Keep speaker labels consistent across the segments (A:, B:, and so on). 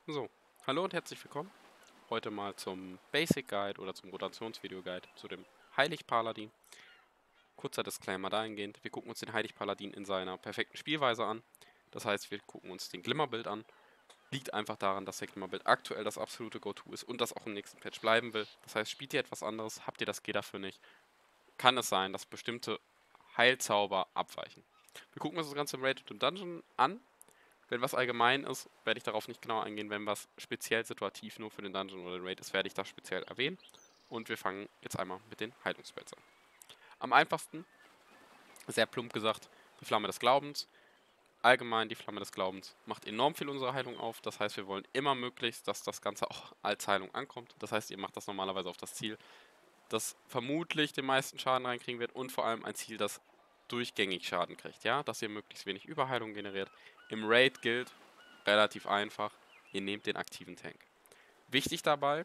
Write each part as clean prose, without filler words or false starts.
A: So, hallo und herzlich willkommen. Heute mal zum Basic Guide oder zum Rotationsvideo Guide zu dem Heilig-Paladin. Kurzer Disclaimer dahingehend, wir gucken uns den Heilig-Paladin in seiner perfekten Spielweise an. Das heißt, wir gucken uns den Glimmerbild an. Liegt einfach daran, dass der Glimmerbild aktuell das absolute Go-To ist und das auch im nächsten Patch bleiben will. Das heißt, spielt ihr etwas anderes, habt ihr das G dafür nicht, kann es sein, dass bestimmte Heilzauber abweichen. Wir gucken uns das Ganze im Raid und Dungeon an. Wenn was allgemein ist, werde ich darauf nicht genau eingehen. Wenn was speziell situativ nur für den Dungeon oder den Raid ist, werde ich das speziell erwähnen. Und wir fangen jetzt einmal mit den Heilungsspells an. Am einfachsten, sehr plump gesagt, die Flamme des Glaubens. Allgemein die Flamme des Glaubens macht enorm viel unserer Heilung auf. Das heißt, wir wollen immer möglichst, dass das Ganze auch als Heilung ankommt. Das heißt, ihr macht das normalerweise auf das Ziel, das vermutlich den meisten Schaden reinkriegen wird und vor allem ein Ziel, das durchgängig Schaden kriegt, ja, dass ihr möglichst wenig Überheilung generiert. Im Raid gilt relativ einfach, ihr nehmt den aktiven Tank. Wichtig dabei,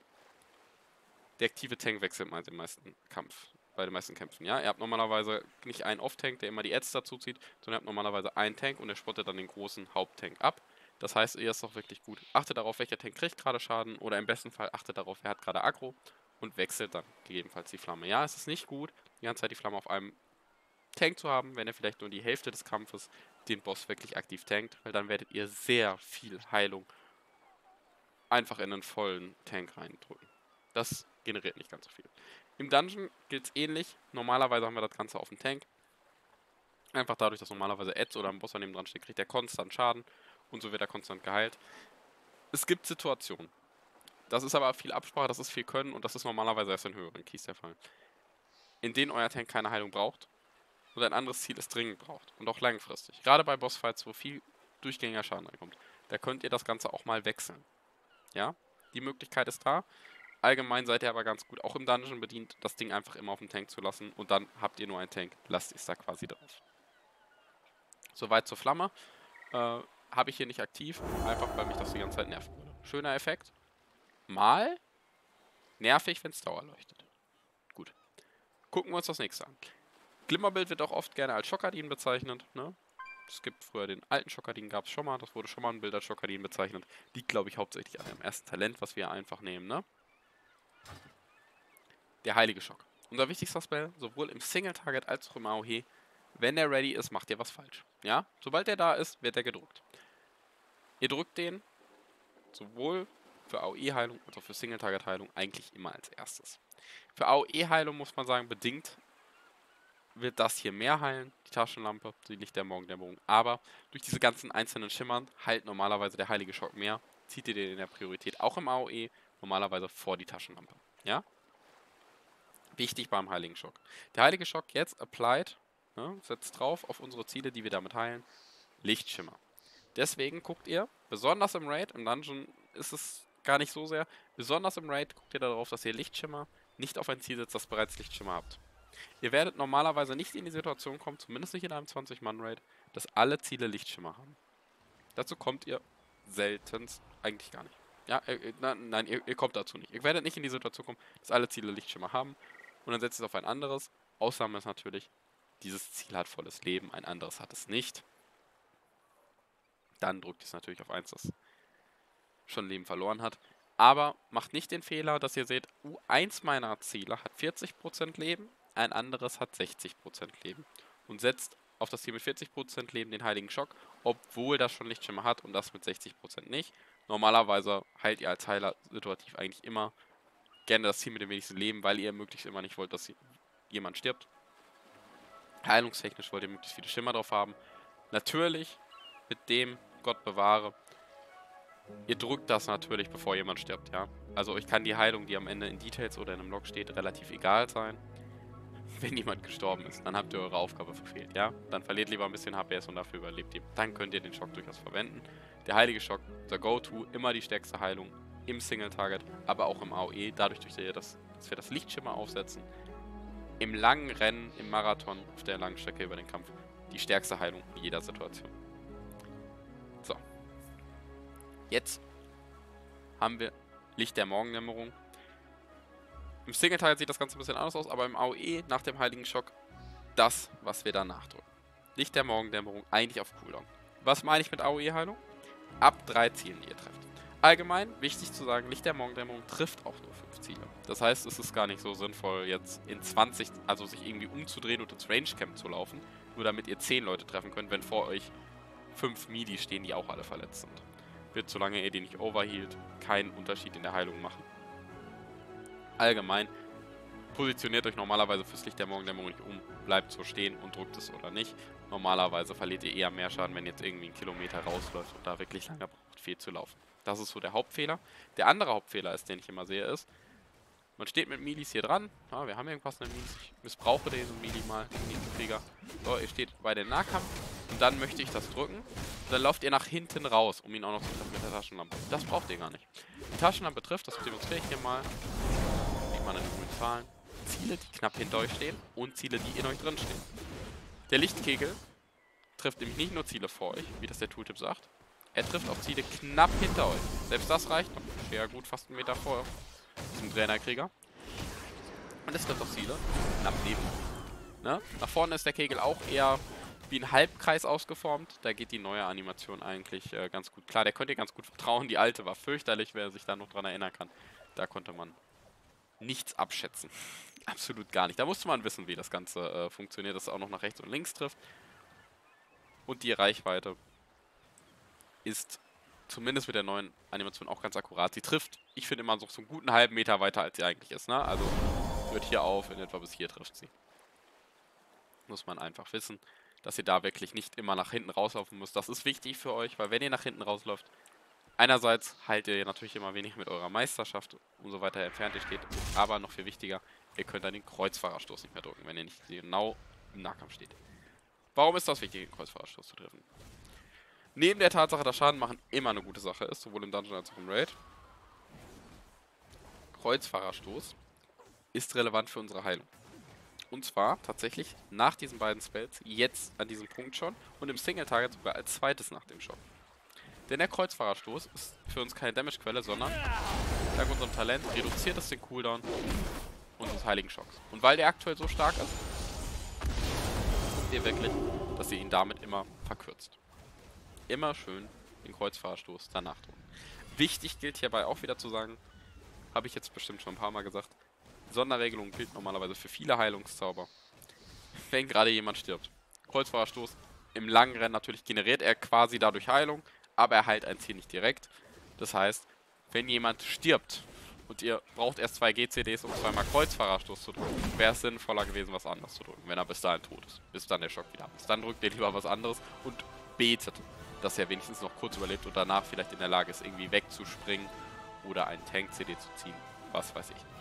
A: der aktive Tank wechselt bei den meisten Kämpfen, ja. Ihr habt normalerweise nicht einen Off-Tank, der immer die Ads dazu zieht, sondern ihr habt normalerweise einen Tank und der spottet dann den großen Haupttank ab. Das heißt, ihr ist doch wirklich gut. Achtet darauf, welcher Tank kriegt gerade Schaden oder im besten Fall achtet darauf, wer hat gerade Aggro und wechselt dann gegebenenfalls die Flamme. Ja, es ist nicht gut, die ganze Zeit die Flamme auf einem Tank zu haben, wenn ihr vielleicht nur die Hälfte des Kampfes den Boss wirklich aktiv tankt, weil dann werdet ihr sehr viel Heilung einfach in einen vollen Tank reindrücken. Das generiert nicht ganz so viel. Im Dungeon gilt es ähnlich. Normalerweise haben wir das Ganze auf dem Tank. Einfach dadurch, dass normalerweise Ads oder ein Boss an dem dran steht, kriegt er konstant Schaden und so wird er konstant geheilt. Es gibt Situationen. Das ist aber viel Absprache, das ist viel Können und das ist normalerweise erst in höheren Keys der Fall. In denen euer Tank keine Heilung braucht und ein anderes Ziel es dringend braucht und auch langfristig. Gerade bei Bossfights, wo viel durchgängiger Schaden reinkommt, da könnt ihr das Ganze auch mal wechseln. Ja, die Möglichkeit ist da. Allgemein seid ihr aber ganz gut auch im Dungeon bedient, das Ding einfach immer auf dem Tank zu lassen und dann habt ihr nur einen Tank, lasst es da quasi drauf. Soweit zur Flamme. Habe ich hier nicht aktiv, einfach weil mich das die ganze Zeit nerven würde. Schöner Effekt. Mal nervig, wenn es dauerleuchtet. Gut. Gucken wir uns das nächste an. Glimmerbild wird auch oft gerne als Schokardin bezeichnet. Ne? Es gibt früher den alten Schokardin, gab es schon mal. Das wurde schon mal ein Bild als Schokardin bezeichnet. Liegt, glaube ich, hauptsächlich an dem ersten Talent, was wir einfach nehmen. Ne? Der heilige Schock. Unser wichtigster Spell, sowohl im Single-Target als auch im AOE. Wenn der ready ist, macht ihr was falsch. Ja? Sobald der da ist, wird er gedrückt. Ihr drückt den sowohl für AOE-Heilung als auch für Single-Target-Heilung eigentlich immer als erstes. Für AOE-Heilung muss man sagen, bedingt wird das hier mehr heilen, die Taschenlampe, die Licht der Morgendämmerung. Aber durch diese ganzen einzelnen Schimmern heilt normalerweise der heilige Schock mehr. Zieht ihr den in der Priorität auch im AOE normalerweise vor die Taschenlampe. Ja? Wichtig beim heiligen Schock. Der heilige Schock jetzt applied, ne, setzt drauf auf unsere Ziele, die wir damit heilen, Lichtschimmer. Deswegen guckt ihr, besonders im Raid, im Dungeon ist es gar nicht so sehr, besonders im Raid guckt ihr darauf, dass ihr Lichtschimmer nicht auf ein Ziel setzt, das bereits Lichtschimmer habt. Ihr werdet normalerweise nicht in die Situation kommen, zumindest nicht in einem 20-Mann-Raid, dass alle Ziele Lichtschimmer haben. Dazu kommt ihr seltenst eigentlich gar nicht. Ja, nein, ihr kommt dazu nicht. Ihr werdet nicht in die Situation kommen, dass alle Ziele Lichtschimmer haben und dann setzt ihr es auf ein anderes. Ausnahme ist natürlich, dieses Ziel hat volles Leben, ein anderes hat es nicht. Dann drückt es natürlich auf eins, das schon Leben verloren hat. Aber macht nicht den Fehler, dass ihr seht, eins meiner Ziele hat 40% Leben, ein anderes hat 60% Leben. Und setzt auf das Ziel mit 40% Leben den heiligen Schock, obwohl das schon Lichtschimmer hat und das mit 60% nicht. Normalerweise heilt ihr als Heiler situativ eigentlich immer gerne das Ziel mit dem wenigsten Leben, weil ihr möglichst immer nicht wollt, dass jemand stirbt. Heilungstechnisch wollt ihr möglichst viele Schimmer drauf haben. Natürlich mit dem Gott bewahre. Ihr drückt das natürlich, bevor jemand stirbt, ja. Also euch kann die Heilung, die am Ende in Details oder in einem Log steht, relativ egal sein. Wenn jemand gestorben ist, dann habt ihr eure Aufgabe verfehlt, ja. Dann verliert lieber ein bisschen HPS und dafür überlebt ihr. Dann könnt ihr den Schock durchaus verwenden. Der heilige Schock, der Go-To, immer die stärkste Heilung im Single-Target, aber auch im AOE. Dadurch, dass wir das Lichtschimmer aufsetzen. Im langen Rennen, im Marathon, auf der langen Strecke über den Kampf, die stärkste Heilung in jeder Situation. So. Jetzt haben wir Licht der Morgendämmerung. Im Single-Teil sieht das Ganze ein bisschen anders aus, aber im AOE nach dem heiligen Schock das, was wir danach drücken. Licht der Morgendämmerung eigentlich auf Cooldown. Was meine ich mit AOE-Heilung? Ab 3 Zielen, die ihr trefft. Allgemein, wichtig zu sagen, Lichtdämmerung trifft auch nur 5 Ziele. Das heißt, es ist gar nicht so sinnvoll, jetzt in 20, also sich irgendwie umzudrehen und ins Rangecamp zu laufen, nur damit ihr 10 Leute treffen könnt, wenn vor euch 5 Midi stehen, die auch alle verletzt sind. Wird, solange ihr die nicht overhealt, keinen Unterschied in der Heilung machen. Allgemein, positioniert euch normalerweise fürs Lichtdämmerung nicht um, bleibt so stehen und drückt es oder nicht. Normalerweise verliert ihr eher mehr Schaden, wenn ihr jetzt irgendwie einen Kilometer rausläuft und da wirklich lange braucht, viel zu laufen. Das ist so der Hauptfehler. Der andere Hauptfehler ist, den ich immer sehe, ist, man steht mit Milis hier dran. Ja, wir haben irgendwas in den Milis. Ich missbrauche diesen Mili mal, den Krieger. So, ihr steht bei dem Nahkampf und dann möchte ich das drücken. Und dann lauft ihr nach hinten raus, um ihn auch noch zu treffen mit der Taschenlampe. Das braucht ihr gar nicht. Die Taschenlampe trifft, das demonstriere ich hier mal. Sieht man in den grünen Zahlen. Ziele, die knapp hinter euch stehen und Ziele, die in euch drin stehen. Der Lichtkegel trifft nämlich nicht nur Ziele vor euch, wie das der Tooltip sagt. Er trifft auch Ziele knapp hinter euch. Selbst das reicht noch. Ich stehe ja gut fast einen Meter vor diesem Trainerkrieger. Und es trifft auch Ziele knapp neben euch. Ne? Nach vorne ist der Kegel auch eher wie ein Halbkreis ausgeformt. Da geht die neue Animation eigentlich ganz gut klar. Der könnt ihr ganz gut vertrauen. Die alte war fürchterlich, wer sich da noch dran erinnern kann. Da konnte man nichts abschätzen. Absolut gar nicht. Da musste man wissen, wie das Ganze funktioniert, dass es auch noch nach rechts und links trifft. Und die Reichweite ist zumindest mit der neuen Animation auch ganz akkurat. Sie trifft, ich finde immer so einen guten halben Meter weiter, als sie eigentlich ist. Ne? Also hört hier auf, in etwa bis hier trifft sie. Muss man einfach wissen, dass ihr da wirklich nicht immer nach hinten rauslaufen müsst. Das ist wichtig für euch, weil wenn ihr nach hinten rausläuft, einerseits heilt ihr natürlich immer weniger mit eurer Meisterschaft, umso weiter entfernt ihr steht. Aber noch viel wichtiger, ihr könnt dann den Kreuzfahrerstoß nicht mehr drücken, wenn ihr nicht genau im Nahkampf steht. Warum ist das wichtig, den Kreuzfahrerstoß zu treffen? Neben der Tatsache, dass Schaden machen immer eine gute Sache ist, sowohl im Dungeon als auch im Raid. Kreuzfahrerstoß ist relevant für unsere Heilung. Und zwar tatsächlich nach diesen beiden Spells, jetzt an diesem Punkt schon und im Single-Target sogar als zweites nach dem Shot. Denn der Kreuzfahrerstoß ist für uns keine Damage-Quelle, sondern dank unserem Talent reduziert es den Cooldown unseres Heiligen Schocks. Und weil der aktuell so stark ist, guckt ihr wirklich, dass ihr ihn damit immer verkürzt. Immer schön den Kreuzfahrerstoß danach drücken. Wichtig gilt hierbei auch wieder zu sagen, habe ich jetzt bestimmt schon ein paar Mal gesagt, Sonderregelung gilt normalerweise für viele Heilungszauber. Wenn gerade jemand stirbt. Kreuzfahrerstoß im langen Rennen natürlich generiert er quasi dadurch Heilung, aber er heilt ein Ziel nicht direkt. Das heißt, wenn jemand stirbt und ihr braucht erst 2 GCDs, um zweimal Kreuzfahrerstoß zu drücken, wäre es sinnvoller gewesen, was anderes zu drücken, wenn er bis dahin tot ist, bis dann der Schock wieder ab ist. Dann drückt ihr lieber was anderes und betet, dass er wenigstens noch kurz überlebt und danach vielleicht in der Lage ist, irgendwie wegzuspringen oder einen Tank-CD zu ziehen. Was weiß ich nicht.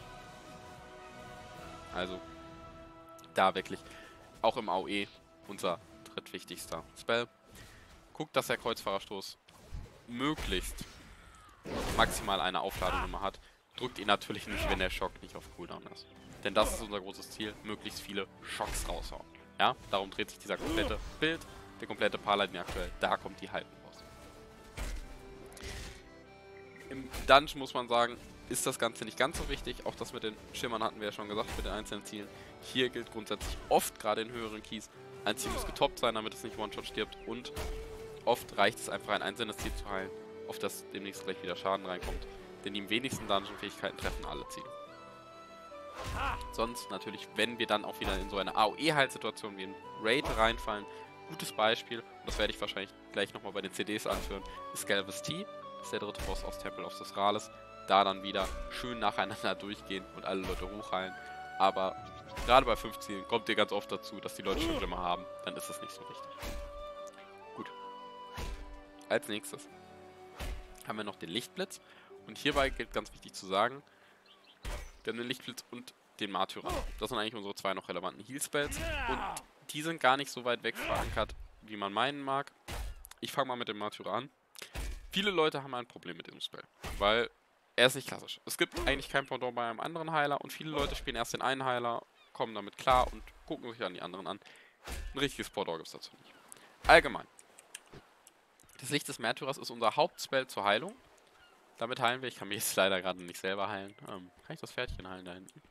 A: Also, da wirklich, auch im AOE, unser drittwichtigster Spell. Guckt, dass der Kreuzfahrerstoß möglichst maximal eine Aufladung immer hat. Drückt ihn natürlich nicht, wenn der Schock nicht auf Cooldown ist. Denn das ist unser großes Ziel, möglichst viele Schocks raushauen. Ja, darum dreht sich dieser komplette Bild, der komplette Paladin aktuell, da kommt die Haltung raus. Im Dungeon muss man sagen, ist das Ganze nicht ganz so wichtig. Auch das mit den Schimmern hatten wir ja schon gesagt, mit den einzelnen Zielen. Hier gilt grundsätzlich oft, gerade in höheren Keys, ein Ziel muss getoppt sein, damit es nicht One-Shot stirbt. Und oft reicht es einfach, ein einzelnes Ziel zu heilen, auf das demnächst gleich wieder Schaden reinkommt. Denn die wenigsten Dungeon-Fähigkeiten treffen alle Ziele. Sonst natürlich, wenn wir dann auch wieder in so eine AOE-Heilsituation wie in Raid reinfallen, gutes Beispiel, und das werde ich wahrscheinlich gleich nochmal bei den CDs anführen, ist Galvus T. Das ist der dritte Boss aus Temple of Sesrales. Da dann wieder schön nacheinander durchgehen und alle Leute hochheilen. Aber gerade bei 5 Zielen kommt ihr ganz oft dazu, dass die Leute schon Glimmer haben. Dann ist das nicht so wichtig. Gut. Als nächstes haben wir noch den Lichtblitz. Und hierbei gilt ganz wichtig zu sagen, wir haben den Lichtblitz und den Martyrer. Das sind eigentlich unsere 2 noch relevanten Heal-Spells. Und die sind gar nicht so weit weg verankert, wie man meinen mag. Ich fange mal mit dem Martyrer an. Viele Leute haben ein Problem mit diesem Spell, weil er ist nicht klassisch. Es gibt eigentlich kein Pendant bei einem anderen Heiler und viele Leute spielen erst den einen Heiler, kommen damit klar und gucken sich dann die anderen an. Ein richtiges Pendant gibt es dazu nicht. Allgemein. Das Licht des Märtyrers ist unser Hauptspell zur Heilung. Damit heilen wir. Ich kann mich jetzt leider gerade nicht selber heilen. Kann ich das Pferdchen heilen da hinten?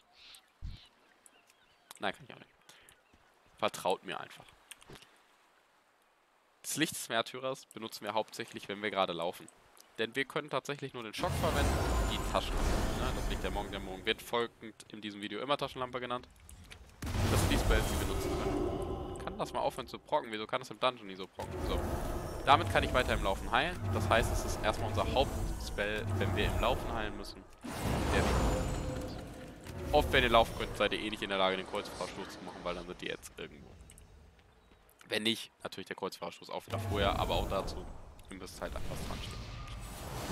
A: Nein, kann ich auch nicht. Vertraut mir einfach. Das Licht des Märtyrers benutzen wir hauptsächlich, wenn wir gerade laufen. denn wir können tatsächlich nur den Schock verwenden und die Taschenlampe. Ne? Das liegt der Morgen. Der Morgen wird folgend in diesem Video immer Taschenlampe genannt. Das sind die Spells, die wir nutzen können. Kann das mal aufhören zu procken? Wieso kann das im Dungeon nicht so procken? So. Damit kann ich weiter im Laufen heilen. Das heißt, es ist erstmal unser Hauptspell, wenn wir im Laufen heilen müssen. Der oft, wenn ihr laufen könnt, seid ihr eh nicht in der Lage, den Kreuzfahrerstoß zu machen, weil dann sind die jetzt irgendwo. Wenn nicht, natürlich der Kreuzfahrerstoß auch wieder vorher, aber auch dazu, ihr müsst halt einfach dran stehen. Gut.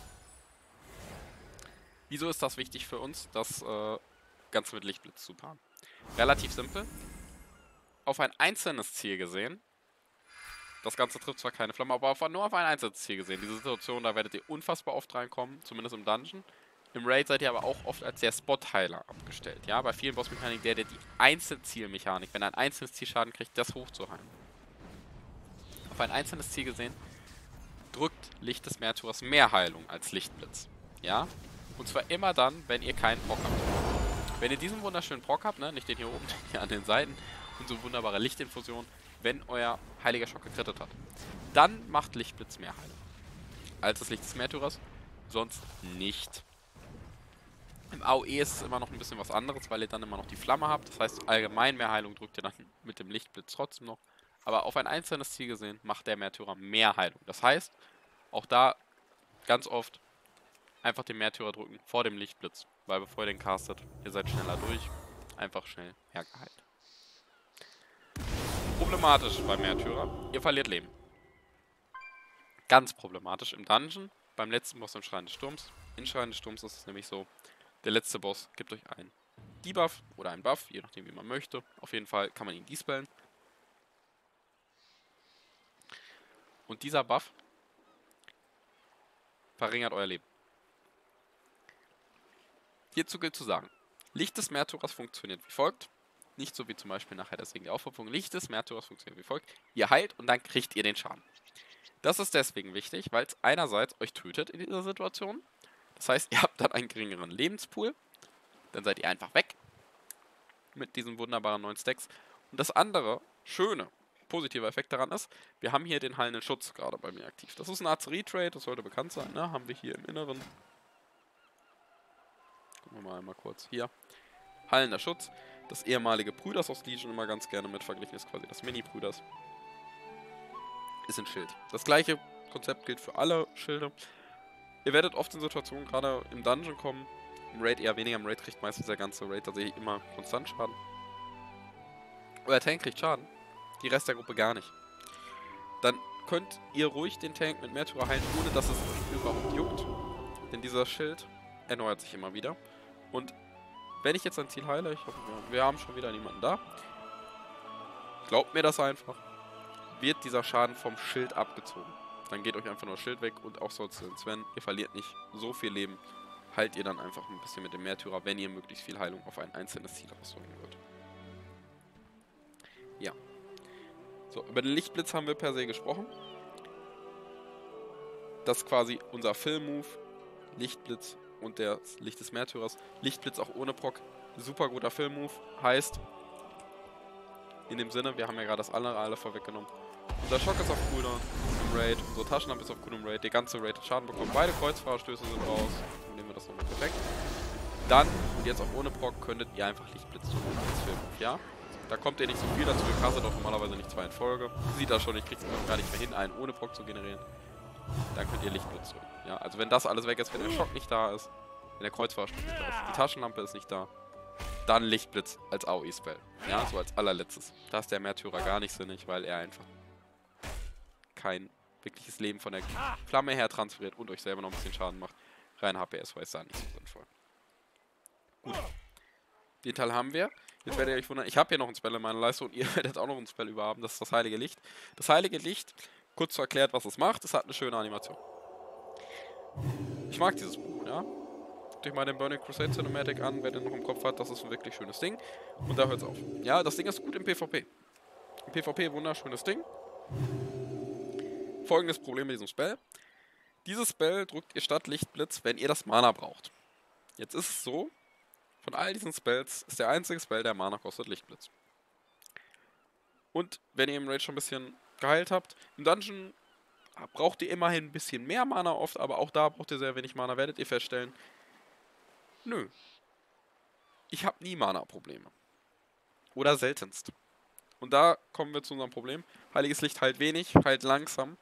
A: Wieso ist das wichtig für uns, das Ganze mit Lichtblitz zu paaren? Relativ simpel. Auf ein einzelnes Ziel gesehen, das Ganze trifft zwar keine Flamme, aber nur auf ein einzelnes Ziel gesehen. Diese Situation, da werdet ihr unfassbar oft reinkommen, zumindest im Dungeon. Im Raid seid ihr aber auch oft als der Spot-Heiler abgestellt. Ja, bei vielen Bossmechaniken, der die Einzelzielmechanik, wenn ein einzelnes Ziel Schaden kriegt, das hochzuheilen. Auf ein einzelnes Ziel gesehen, drückt Licht des Märtyrers mehr Heilung als Lichtblitz. Ja? Und zwar immer dann, wenn ihr keinen Proc habt. Wenn ihr diesen wunderschönen Proc habt, ne, nicht den hier oben, den hier an den Seiten, und so wunderbare Lichtinfusion, wenn euer heiliger Schock gekrittet hat, dann macht Lichtblitz mehr Heilung als das Licht des Märtyrers, sonst nicht. Im AOE ist es immer noch ein bisschen was anderes, weil ihr dann immer noch die Flamme habt. Das heißt, allgemein mehr Heilung drückt ihr dann mit dem Lichtblitz trotzdem noch. Aber auf ein einzelnes Ziel gesehen macht der Märtyrer mehr Heilung. Das heißt, auch da ganz oft einfach den Märtyrer drücken vor dem Lichtblitz. Weil bevor ihr den castet, ihr seid schneller durch. Einfach schnell hergeheilt. Problematisch beim Märtyrer, ihr verliert Leben. Ganz problematisch im Dungeon, beim letzten Boss im Schrein des Sturms. In Schrein des Sturms ist es nämlich so, der letzte Boss gibt euch einen Debuff oder einen Buff, je nachdem wie man möchte. Auf jeden Fall kann man ihn dispellen. Und dieser Buff verringert euer Leben. Hierzu gilt zu sagen, Licht des Märtyrers funktioniert wie folgt. Nicht so wie zum Beispiel nachher das Segen der Aufopferung. Licht des Märtyrers funktioniert wie folgt. Ihr heilt und dann kriegt ihr den Schaden. Das ist deswegen wichtig, weil es einerseits euch tötet in dieser Situation. Das heißt, ihr habt dann einen geringeren Lebenspool. Dann seid ihr einfach weg. Mit diesen wunderbaren 9 Stacks. Und das andere, schöne, positive Effekt daran ist, wir haben hier den heilenden Schutz gerade bei mir aktiv. Das ist ein Arzerie-Trade, das sollte bekannt sein, ne? Haben wir hier im Inneren. Gucken wir mal einmal kurz. Hier. Heilender Schutz. Das ehemalige Brüders aus Legion immer ganz gerne mit verglichen ist quasi das Mini-Brüders. Ist ein Schild. Das gleiche Konzept gilt für alle Schilde. Ihr werdet oft in Situationen gerade im Dungeon kommen. Im Raid eher weniger. Im Raid kriegt meistens der ganze Raid tatsächlich immer konstant Schaden. Euer Tank kriegt Schaden. Die Rest der Gruppe gar nicht. Dann könnt ihr ruhig den Tank mit Märtyrer heilen, ohne dass es euch überhaupt juckt. Denn dieser Schild erneuert sich immer wieder. Und wenn ich jetzt ein Ziel heile, ich hoffe, wir haben schon wieder niemanden da. Glaubt mir das einfach. Wird dieser Schaden vom Schild abgezogen. Dann geht euch einfach nur das Schild weg und auch sonst Sven, ihr verliert nicht so viel Leben. Heilt ihr dann einfach ein bisschen mit dem Märtyrer, wenn ihr möglichst viel Heilung auf ein einzelnes Ziel ausdrücken würdet. Ja. So, über den Lichtblitz haben wir per se gesprochen. Das ist quasi unser Fill-Move. Lichtblitz und der Licht des Märtyrers. Lichtblitz auch ohne Proc. Super guter Fill-Move. Heißt, in dem Sinne, wir haben ja gerade das alle vorweggenommen. Unser Schock ist auf Cooldown im Raid. Unsere Taschenlampe ist auf Cooldown im Raid. Der ganze Raid hat Schaden bekommen. Beide Kreuzfahrerstöße sind raus. Dann nehmen wir das nochmal perfekt. Dann, und jetzt auch ohne Proc, könntet ihr einfach Lichtblitz tun als Fill-Move, ja? Da kommt ihr nicht so viel dazu. Ihr castet auch normalerweise nicht 2 in Folge. Sieht das schon, ich krieg's noch gar nicht mehr hin, einen ohne Proc zu generieren. Dann könnt ihr Lichtblitz drücken. Ja, also wenn das alles weg ist, wenn der Schock nicht da ist, wenn der Kreuzfahrerstoß nicht da ist, die Taschenlampe ist nicht da, dann Lichtblitz als AOE-Spell. Ja, so als allerletztes. Da ist der Märtyrer gar nicht sinnig, weil er einfach kein wirkliches Leben von der Flamme her transferiert und euch selber noch ein bisschen Schaden macht. Rein HPS war es da nicht so sinnvoll. Gut. Den Teil haben wir. Jetzt werdet ihr euch wundern, ich habe hier noch ein Spell in meiner Leiste und ihr werdet auch noch ein Spell überhaben. Das ist das Heilige Licht. Das Heilige Licht, kurz erklärt, was es macht. Es hat eine schöne Animation. Ich mag dieses Buch, ja. Guckt euch mal den Burning Crusade Cinematic an, wer den noch im Kopf hat. Das ist ein wirklich schönes Ding. Und da hört es auf. Ja, das Ding ist gut im PvP. Im PvP wunderschönes Ding. Folgendes Problem mit diesem Spell. Dieses Spell drückt ihr statt Lichtblitz, wenn ihr das Mana braucht. Jetzt ist es so, von all diesen Spells ist der einzige Spell, der Mana kostet, Lichtblitz. Und wenn ihr im Raid schon ein bisschen geheilt habt, im Dungeon braucht ihr immerhin ein bisschen mehr Mana oft, aber auch da braucht ihr sehr wenig Mana, werdet ihr feststellen. Nö. Ich habe nie Mana-Probleme. Oder seltenst. Und da kommen wir zu unserem Problem. Heiliges Licht heilt wenig, heilt langsam.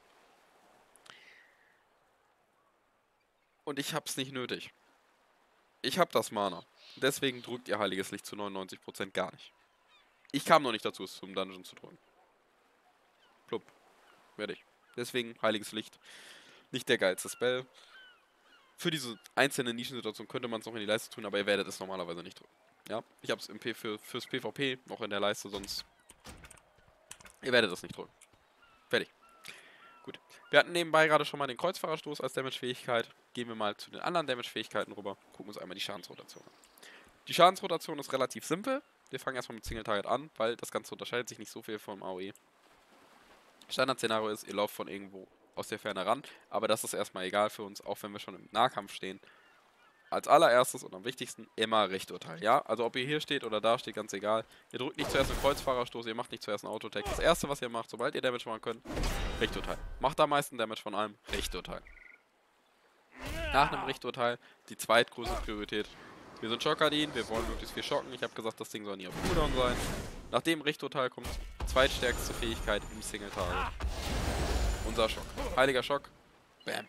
A: Und ich hab's nicht nötig. Ich hab das Mana. Deswegen drückt ihr Heiliges Licht zu 99% gar nicht. Ich kam noch nicht dazu, es zum Dungeon zu drücken. Plupp. Werde ich. Deswegen Heiliges Licht. Nicht der geilste Spell. Für diese einzelne Nischensituation könnte man es noch in die Leiste tun, aber ihr werdet es normalerweise nicht drücken. Ja, ich habe es fürs PvP noch in der Leiste, sonst... Ihr werdet es nicht drücken. Fertig. Gut. Wir hatten nebenbei gerade schon mal den Kreuzfahrerstoß als Damage-Fähigkeit. Gehen wir mal zu den anderen Damage-Fähigkeiten rüber. Gucken uns einmal die Schadensrotation an. Die Schadensrotation ist relativ simpel. Wir fangen erstmal mit Single Target an, weil das Ganze unterscheidet sich nicht so viel vom AOE. Standard-Szenario ist, ihr lauft von irgendwo aus der Ferne ran, aber das ist erstmal egal für uns, auch wenn wir schon im Nahkampf stehen. Als allererstes und am wichtigsten immer Richturteil, ja? Also ob ihr hier steht oder da steht, ganz egal. Ihr drückt nicht zuerst einen Kreuzfahrerstoß, ihr macht nicht zuerst einen Autotech. Das erste, was ihr macht, sobald ihr Damage machen könnt, Richturteil. Macht am meisten Damage von allem, Richturteil. Nach einem Richturteil die zweitgrößte Priorität. Wir sind Schockardin, wir wollen möglichst viel schocken. Ich habe gesagt, das Ding soll nie auf Cooldown sein. Nach dem Richturteil kommt zweitstärkste Fähigkeit im Single Target. Unser Schock. Heiliger Schock. Bam.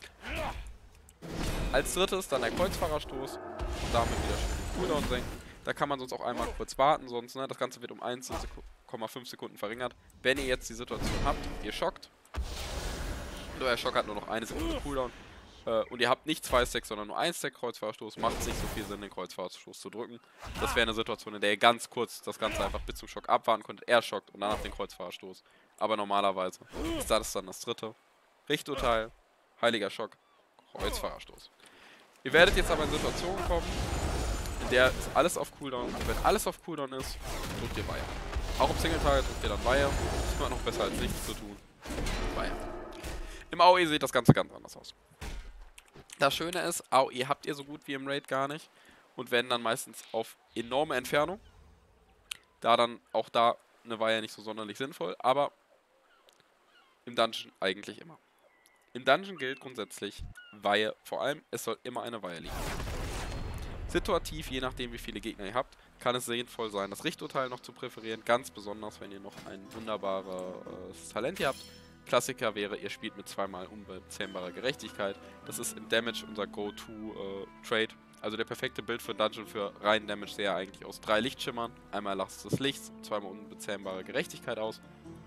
A: Als drittes dann der Kreuzfahrerstoß. Und damit wieder schön den Cooldown senken. Da kann man sonst auch einmal kurz warten, sonst, ne, das Ganze wird um 1,5 Sekunden verringert. Wenn ihr jetzt die Situation habt, ihr schockt. Und euer Schock hat nur noch eine Sekunde Cooldown. Und ihr habt nicht 2 Stacks, sondern nur 1 Stack Kreuzfahrerstoß, macht es nicht so viel Sinn, den Kreuzfahrerstoß zu drücken. Das wäre eine Situation, in der ihr ganz kurz das Ganze einfach bis zum Schock abwarten könntet. Er schockt und danach den Kreuzfahrerstoß. Aber normalerweise ist das dann das dritte. Richturteil, Heiliger Schock, Kreuzfahrerstoß. Ihr werdet jetzt aber in Situationen kommen, in der ist alles auf Cooldown. Und wenn alles auf Cooldown ist, drückt ihr Weihe. Auch im Single-Target drückt ihr dann Weihe. Das ist immer noch besser als nichts zu tun. Weihe. Im AOE sieht das Ganze ganz anders aus. Das Schöne ist, AOE habt ihr so gut wie im Raid gar nicht. Und wenn dann meistens auf enorme Entfernung. Da dann auch da eine Weihe nicht so sonderlich sinnvoll. Aber im Dungeon eigentlich immer. Im Dungeon gilt grundsätzlich Weihe. Vor allem, es soll immer eine Weihe liegen. Situativ, je nachdem wie viele Gegner ihr habt, kann es sinnvoll sein, das Richturteil noch zu präferieren. Ganz besonders, wenn ihr noch ein wunderbares Talent hier habt. Klassiker wäre, ihr spielt mit zweimal unbezähmbarer Gerechtigkeit. Das ist im Damage unser Go-To-Trade. Also der perfekte Bild für Dungeon für reinen Damage sähe eigentlich aus 3 Lichtschimmern. Einmal Last des Lichts, zweimal unbezähmbare Gerechtigkeit aus.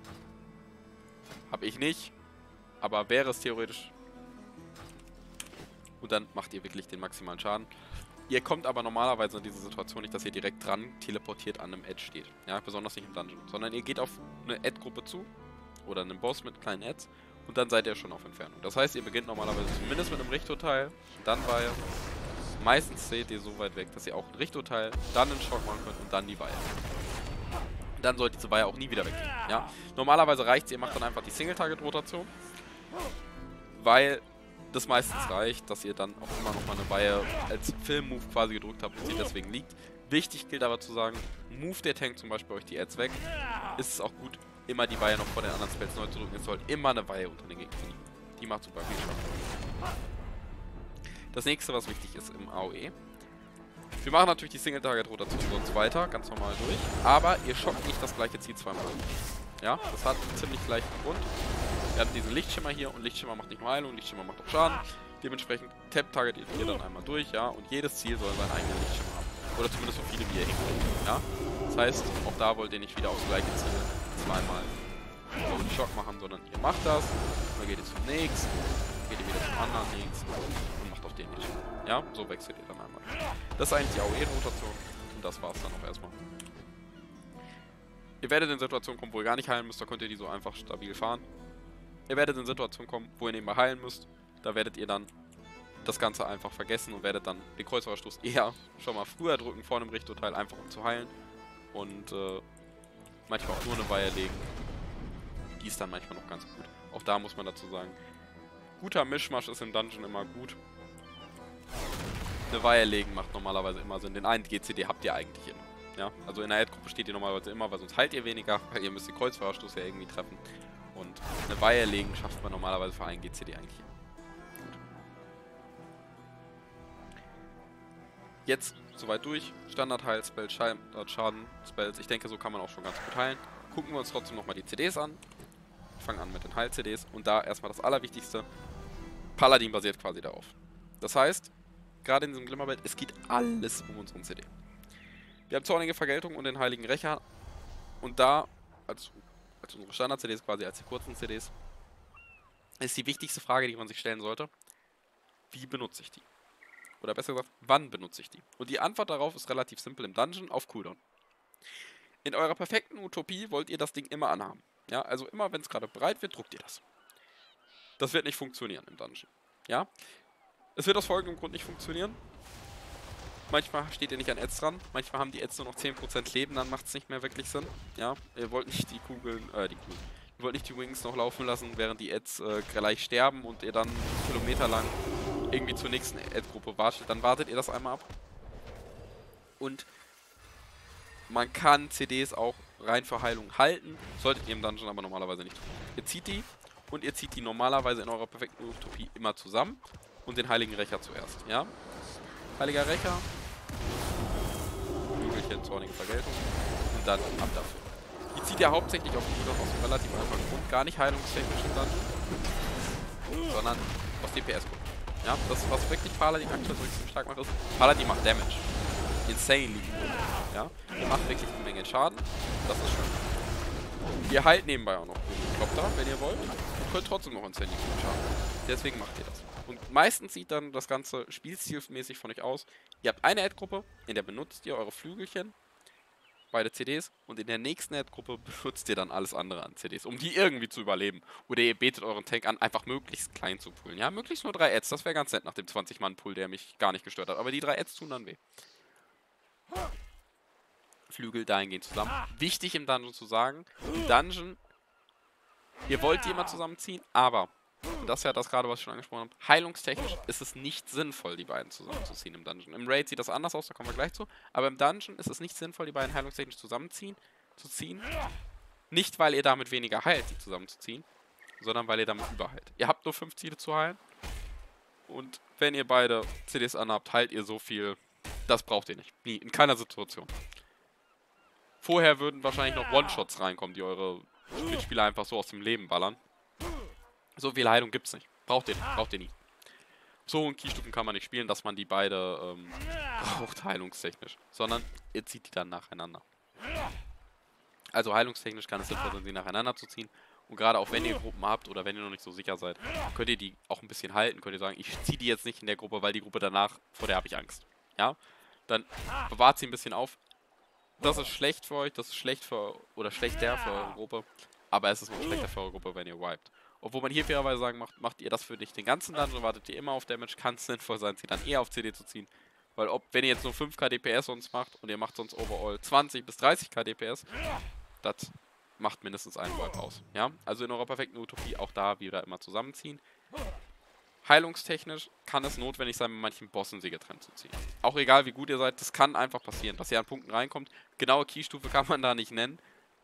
A: Hab ich nicht, aber wäre es theoretisch. Und dann macht ihr wirklich den maximalen Schaden. Ihr kommt aber normalerweise in diese Situation nicht, dass ihr direkt dran teleportiert an einem Edge steht. Ja, besonders nicht im Dungeon. Sondern ihr geht auf eine Ad-Gruppe zu. Oder einen Boss mit kleinen Ads. Und dann seid ihr schon auf Entfernung. Das heißt, ihr beginnt normalerweise zumindest mit einem Richturteil. Dann Weihe. Meistens seht ihr so weit weg, dass ihr auch ein Richturteil, dann einen Schock machen könnt und dann die Weihe. Dann sollte diese Weihe auch nie wieder weggehen. Ja? Normalerweise reicht es, ihr macht dann einfach die Single-Target-Rotation. Weil das meistens reicht, dass ihr dann auch immer noch mal eine Weihe als Film-Move quasi gedrückt habt und sie deswegen liegt. Wichtig gilt aber zu sagen, move der Tank zum Beispiel euch die Ads weg, ist es auch gut, immer die Weihe noch vor den anderen Spells neu zu drücken. Es soll immer eine Weihe unter den Gegnern liegen. Die macht super viel Schaden. Das nächste, was wichtig ist im AOE. Wir machen natürlich die Single-Target-Rotation sonst weiter, ganz normal durch. Aber ihr schockt nicht das gleiche Ziel zweimal. Ja, das hat einen ziemlich gleichen Grund. Wir haben diesen Lichtschimmer hier und Lichtschimmer macht nicht nur Heilung, Lichtschimmer macht auch Schaden. Dementsprechend Tap-Target ihr dann einmal durch, ja, und jedes Ziel soll seinen eigenen Lichtschimmer haben. Oder zumindest so viele wie ihr hinkriegt, ja. Das heißt, auch da wollt ihr nicht wieder aufs gleiche Ziel zweimal so einen Schock machen, sondern ihr macht das, dann geht ihr zum nächsten, geht ihr wieder zum anderen nächsten und macht auch den Lichtschimmer. Ja, so wechselt ihr dann einmal. Das ist eigentlich die AOE-Rotation und das war's dann auch erstmal. Ihr werdet in Situationen kommen, wo ihr gar nicht heilen müsst, da könnt ihr die so einfach stabil fahren. Ihr werdet in Situationen kommen, wo ihr nebenbei heilen müsst. Da werdet ihr dann das Ganze einfach vergessen und werdet dann den Kreuzfahrerstoß eher schon mal früher drücken vor einem Richturteil, einfach um zu heilen. Und manchmal auch nur eine Weihe legen. Die ist dann manchmal noch ganz gut. Auch da muss man dazu sagen, guter Mischmasch ist im Dungeon immer gut. Eine Weihe legen macht normalerweise immer Sinn. Den einen GCD habt ihr eigentlich immer. Ja? Also in der Ad-Gruppe steht ihr normalerweise immer, weil sonst heilt ihr weniger, weil ihr müsst den Kreuzfahrerstoß ja irgendwie treffen. Und eine Weihe legen schafft man normalerweise für einen GCD eigentlich. Gut. Jetzt soweit durch. Standard-Heil-Spells, Standard-Schaden-Spells. Ich denke, so kann man auch schon ganz gut heilen. Gucken wir uns trotzdem nochmal die CDs an. Fangen an mit den Heil-CDs. Und da erstmal das Allerwichtigste. Paladin basiert quasi darauf. Das heißt, gerade in diesem Glimmerwelt, es geht alles um unseren CD. Wir haben zornige Vergeltung und den Heiligen Rächer. Und da, als unsere Standard-CDs quasi, als die kurzen CDs, ist die wichtigste Frage, die man sich stellen sollte. Wie benutze ich die? Oder besser gesagt, wann benutze ich die? Und die Antwort darauf ist relativ simpel im Dungeon, auf Cooldown. In eurer perfekten Utopie wollt ihr das Ding immer anhaben. Ja, also immer, wenn es gerade bereit wird, druckt ihr das. Das wird nicht funktionieren im Dungeon. Ja? Es wird aus folgendem Grund nicht funktionieren. Manchmal steht ihr nicht an Ads dran. Manchmal haben die Ads nur noch 10% Leben, dann macht es nicht mehr wirklich Sinn. Ja? Ihr wollt nicht die Kugeln, ihr wollt nicht die Wings noch laufen lassen, während die Ads gleich sterben und ihr dann kilometerlang irgendwie zur nächsten Ad-Gruppe wartet. Dann wartet ihr das einmal ab. Und man kann CDs auch rein für Heilung halten. Solltet ihr im Dungeon aber normalerweise nicht tun. Ihr zieht die und ihr zieht die normalerweise in eurer perfekten Utopie immer zusammen. Und den Heiligen Rächer zuerst. Ja? Heiliger Rächer. Flügelchen, zornige Vergeltung. Und dann ab dafür. Die zieht ihr hauptsächlich auf Cooldown aus einem relativ einfachen Grund. Gar nicht heilungstechnisch im Dungeon. Sondern aus DPS-Grund. Ja? Das, was wirklich Paladin aktuell so extrem stark macht, ist, Paladin macht Damage. Insanely. Ja? Ihr macht wirklich eine Menge Schaden. Das ist schön. Ihr heilt nebenbei auch noch Helikopter, wenn ihr wollt. Und könnt trotzdem noch insanely Schaden. Deswegen macht ihr das. Und meistens sieht dann das Ganze spielstilmäßig von euch aus. Ihr habt eine Ad-Gruppe, in der benutzt ihr eure Flügelchen, beide CDs, und in der nächsten Ad-Gruppe benutzt ihr dann alles andere an CDs, um die irgendwie zu überleben. Oder ihr betet euren Tank an, einfach möglichst klein zu pullen. Ja, möglichst nur 3 Ads, das wäre ganz nett nach dem 20-Mann-Pool, der mich gar nicht gestört hat. Aber die 3 Ads tun dann weh. Flügel dahingehend zusammen. Wichtig im Dungeon zu sagen, im Dungeon, ihr wollt die immer zusammenziehen, aber, und das ist ja das gerade, was ich schon angesprochen habe, heilungstechnisch ist es nicht sinnvoll, die beiden zusammenzuziehen im Dungeon. Im Raid sieht das anders aus, da kommen wir gleich zu, aber im Dungeon ist es nicht sinnvoll, die beiden heilungstechnisch zu ziehen. Nicht, weil ihr damit weniger heilt, die zusammenzuziehen, sondern weil ihr damit überheilt. Ihr habt nur 5 Ziele zu heilen und wenn ihr beide CDs anhabt, heilt ihr so viel, das braucht ihr nicht. Nie, in keiner Situation. Vorher würden wahrscheinlich noch One-Shots reinkommen, die eure Mitspieler einfach so aus dem Leben ballern. So viel Heilung gibt's nicht. Braucht ihr nicht. Braucht ihr nie. So hohen Keystufen kann man nicht spielen, dass man die beide braucht heilungstechnisch. Sondern ihr zieht die dann nacheinander. Also heilungstechnisch kann es sinnvoll sein, sie nacheinander zu ziehen. Und gerade auch wenn ihr Gruppen habt oder wenn ihr noch nicht so sicher seid, könnt ihr die auch ein bisschen halten. Könnt ihr sagen, ich ziehe die jetzt nicht in der Gruppe, weil die Gruppe danach, vor der habe ich Angst. Ja? Dann bewahrt sie ein bisschen auf. Das ist schlecht für euch, das ist schlechter für eure Gruppe. Aber es ist noch schlechter für eure Gruppe, wenn ihr wiped. Obwohl man hier fairerweise sagen macht ihr das für nicht den ganzen Dungeon, wartet ihr immer auf Damage, kann es sinnvoll sein, sie dann eher auf CD zu ziehen. Weil wenn ihr jetzt nur 5k DPS sonst macht und ihr macht sonst overall 20 bis 30k DPS, das macht mindestens einen Wipe aus. Ja? Also in eurer perfekten Utopie auch da wieder immer zusammenziehen. Heilungstechnisch kann es notwendig sein, mit manchen Bossen sie getrennt zu ziehen. Auch egal wie gut ihr seid, das kann einfach passieren, dass ihr an Punkten reinkommt. Genaue Keystufe kann man da nicht nennen.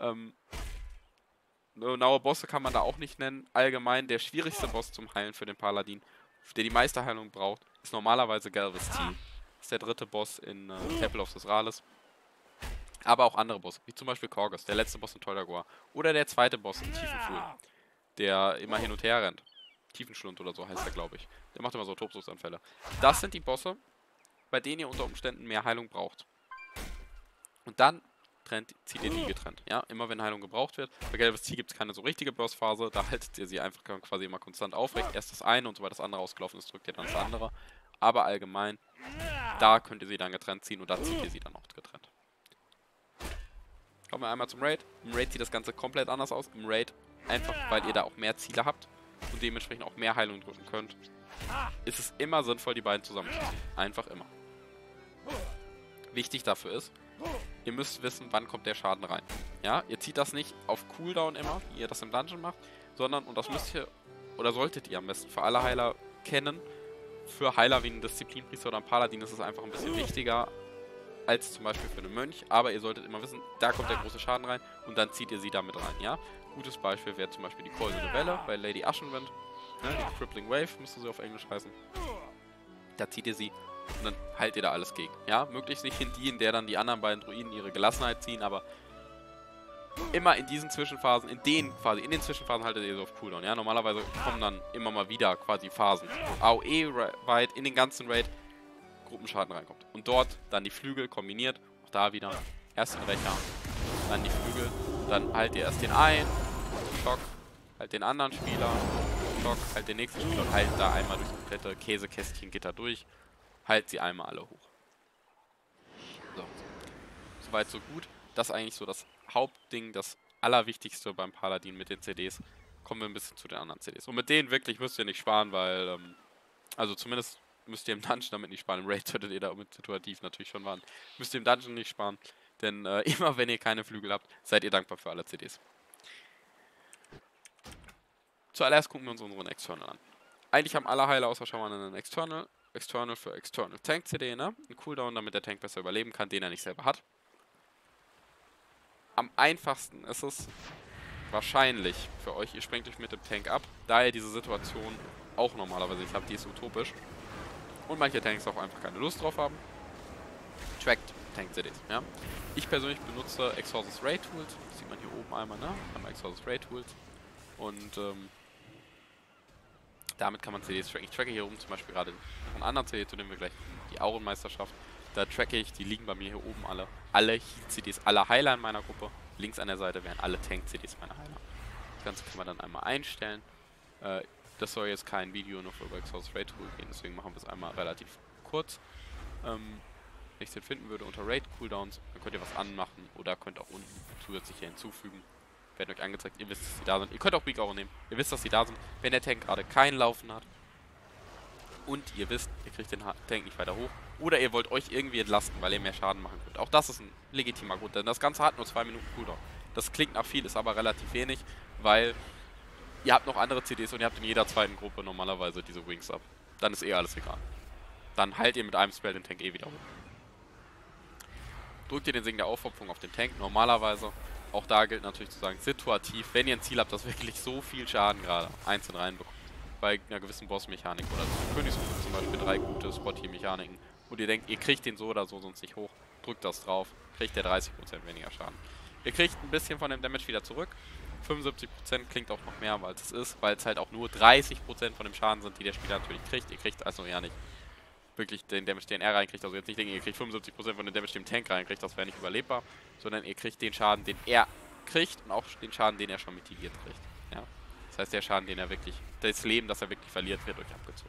A: Genaue Bosse kann man da auch nicht nennen. Allgemein der schwierigste Boss zum Heilen für den Paladin, der die meiste Heilung braucht, ist normalerweise Galvez T. Das ist der dritte Boss in Temple of Sisralis. Aber auch andere Bosse, wie zum Beispiel Korgus, der letzte Boss in Toldagoa. Oder der zweite Boss in Tiefenflur, der immer hin und her rennt. Tiefenschlund oder so heißt er, glaube ich. Der macht immer so Tobsuchtsanfälle. Das sind die Bosse, bei denen ihr unter Umständen mehr Heilung braucht. Und dann zieht ihr die getrennt. Ja, immer wenn Heilung gebraucht wird. Bei Galvez T gibt es keine so richtige Burst-Phase. Da haltet ihr sie einfach quasi immer konstant aufrecht. Erst das eine und sobald das andere ausgelaufen ist, drückt ihr dann das andere. Aber allgemein, da könnt ihr sie dann getrennt ziehen und da zieht ihr sie dann auch getrennt. Kommen wir einmal zum Raid. Im Raid sieht das Ganze komplett anders aus. Im Raid, einfach weil ihr da auch mehr Ziele habt und dementsprechend auch mehr Heilung drücken könnt, ist es immer sinnvoll, die beiden zusammenzuziehen. Einfach immer. Wichtig dafür ist, ihr müsst wissen, wann kommt der Schaden rein. Ja, ihr zieht das nicht auf Cooldown immer, wie ihr das im Dungeon macht, sondern, und das müsst ihr, oder solltet ihr am besten für alle Heiler kennen, für Heiler wie einen Disziplinpriester oder einen Paladin ist es einfach ein bisschen wichtiger als zum Beispiel für einen Mönch, aber ihr solltet immer wissen, da kommt der große Schaden rein und dann zieht ihr sie damit rein, ja. Gutes Beispiel wäre zum Beispiel die Goldene Welle bei Lady Ashenwind, ne? Die Crippling Wave müsste sie auf Englisch heißen. Da zieht ihr sie und dann heilt ihr da alles gegen, ja. Möglichst nicht in die, in der dann die anderen beiden Druiden ihre Gelassenheit ziehen, aber immer in diesen Zwischenphasen, in den Zwischenphasen haltet ihr so auf Cooldown, ja. Normalerweise kommen dann immer mal wieder quasi Phasen, wo AOE-weit in den ganzen Raid Gruppenschaden reinkommt. Und dort dann die Flügel kombiniert, auch da wieder, erst den Rächer, dann die Flügel, dann halt ihr erst den einen, Schock, halt den anderen Spieler, Schock, halt den nächsten Spieler und halt da einmal durchs komplette Käsekästchen-Gitter durch, halt sie einmal alle hoch. So. Soweit so gut. Das ist eigentlich so das Hauptding, das Allerwichtigste beim Paladin mit den CDs. Kommen wir ein bisschen zu den anderen CDs. Und mit denen wirklich müsst ihr nicht sparen, weil, also zumindest müsst ihr im Dungeon damit nicht sparen. Im Raid solltet ihr damit situativ natürlich schon warten. Müsst ihr im Dungeon nicht sparen, denn immer wenn ihr keine Flügel habt, seid ihr dankbar für alle CDs. Zuallererst gucken wir uns unseren External an. Eigentlich haben alle Heiler außer Schaman einen External für External Tank CD, ne? Ein Cooldown, damit der Tank besser überleben kann, den er nicht selber hat. Am einfachsten ist es wahrscheinlich für euch, ihr sprengt euch mit dem Tank ab, da ihr diese Situation auch normalerweise nicht habt, die ist utopisch. Und manche Tanks auch einfach keine Lust drauf haben. Trackt Tank-CDs, ja. Ich persönlich benutze Exhaustus Raid Tools, das sieht man hier oben einmal, ne? Einmal Exhaustus Raid Tools. Und damit kann man CDs tracken. Ich tracke hier oben zum Beispiel gerade einen anderen CD, zu dem wir gleich die Aurenmeisterschaft. Da tracke ich, die liegen bei mir hier oben alle. Alle Heal-CDs, alle Heiler in meiner Gruppe. Links an der Seite wären alle Tank-CDs meiner Heiler. Das Ganze kann man dann einmal einstellen. Das soll jetzt kein Video nur für Exhaustus Raid Tool gehen, deswegen machen wir es einmal relativ kurz. Wenn ich den finden würde unter Raid Cooldowns, dann könnt ihr was anmachen oder könnt auch unten zusätzlich hier hinzufügen. Werden euch angezeigt, ihr wisst, dass sie da sind. Ihr könnt auch Weak Hour nehmen, ihr wisst, dass sie da sind. Wenn der Tank gerade kein Laufen hat und ihr wisst, ihr kriegt den Tank nicht weiter hoch oder ihr wollt euch irgendwie entlasten, weil ihr mehr Schaden machen könnt. Auch das ist ein legitimer Grund, denn das Ganze hat nur 2 Minuten Cooldown. Das klingt nach viel, ist aber relativ wenig, weil ihr habt noch andere CDs und ihr habt in jeder zweiten Gruppe normalerweise diese Wings ab. Dann ist eh alles egal. Dann heilt ihr mit einem Spell den Tank eh wieder hoch. Drückt ihr den Segen der Aufopferung auf den Tank, normalerweise. Auch da gilt natürlich zu sagen, situativ, wenn ihr ein Ziel habt, das wirklich so viel Schaden gerade einzeln reinbekommt. Bei einer gewissen Boss-Mechanik oder Königsgruppe zum Beispiel 3 gute Spot-Mechaniken. Und ihr denkt, ihr kriegt den so oder so sonst nicht hoch. Drückt das drauf, kriegt der 30% weniger Schaden. Ihr kriegt ein bisschen von dem Damage wieder zurück. 75% klingt auch noch mehr, als es ist, weil es halt auch nur 30% von dem Schaden sind, die der Spieler natürlich kriegt. Ihr kriegt also ja nicht wirklich den Damage, den er reinkriegt. Also jetzt nicht denken, ihr kriegt 75% von dem Damage, den Tank reinkriegt, das wäre nicht überlebbar. Sondern ihr kriegt den Schaden, den er kriegt und auch den Schaden, den er schon mitigiert kriegt. Ja? Das heißt, der Schaden, den er wirklich, das Leben, das er wirklich verliert, wird euch abgezogen.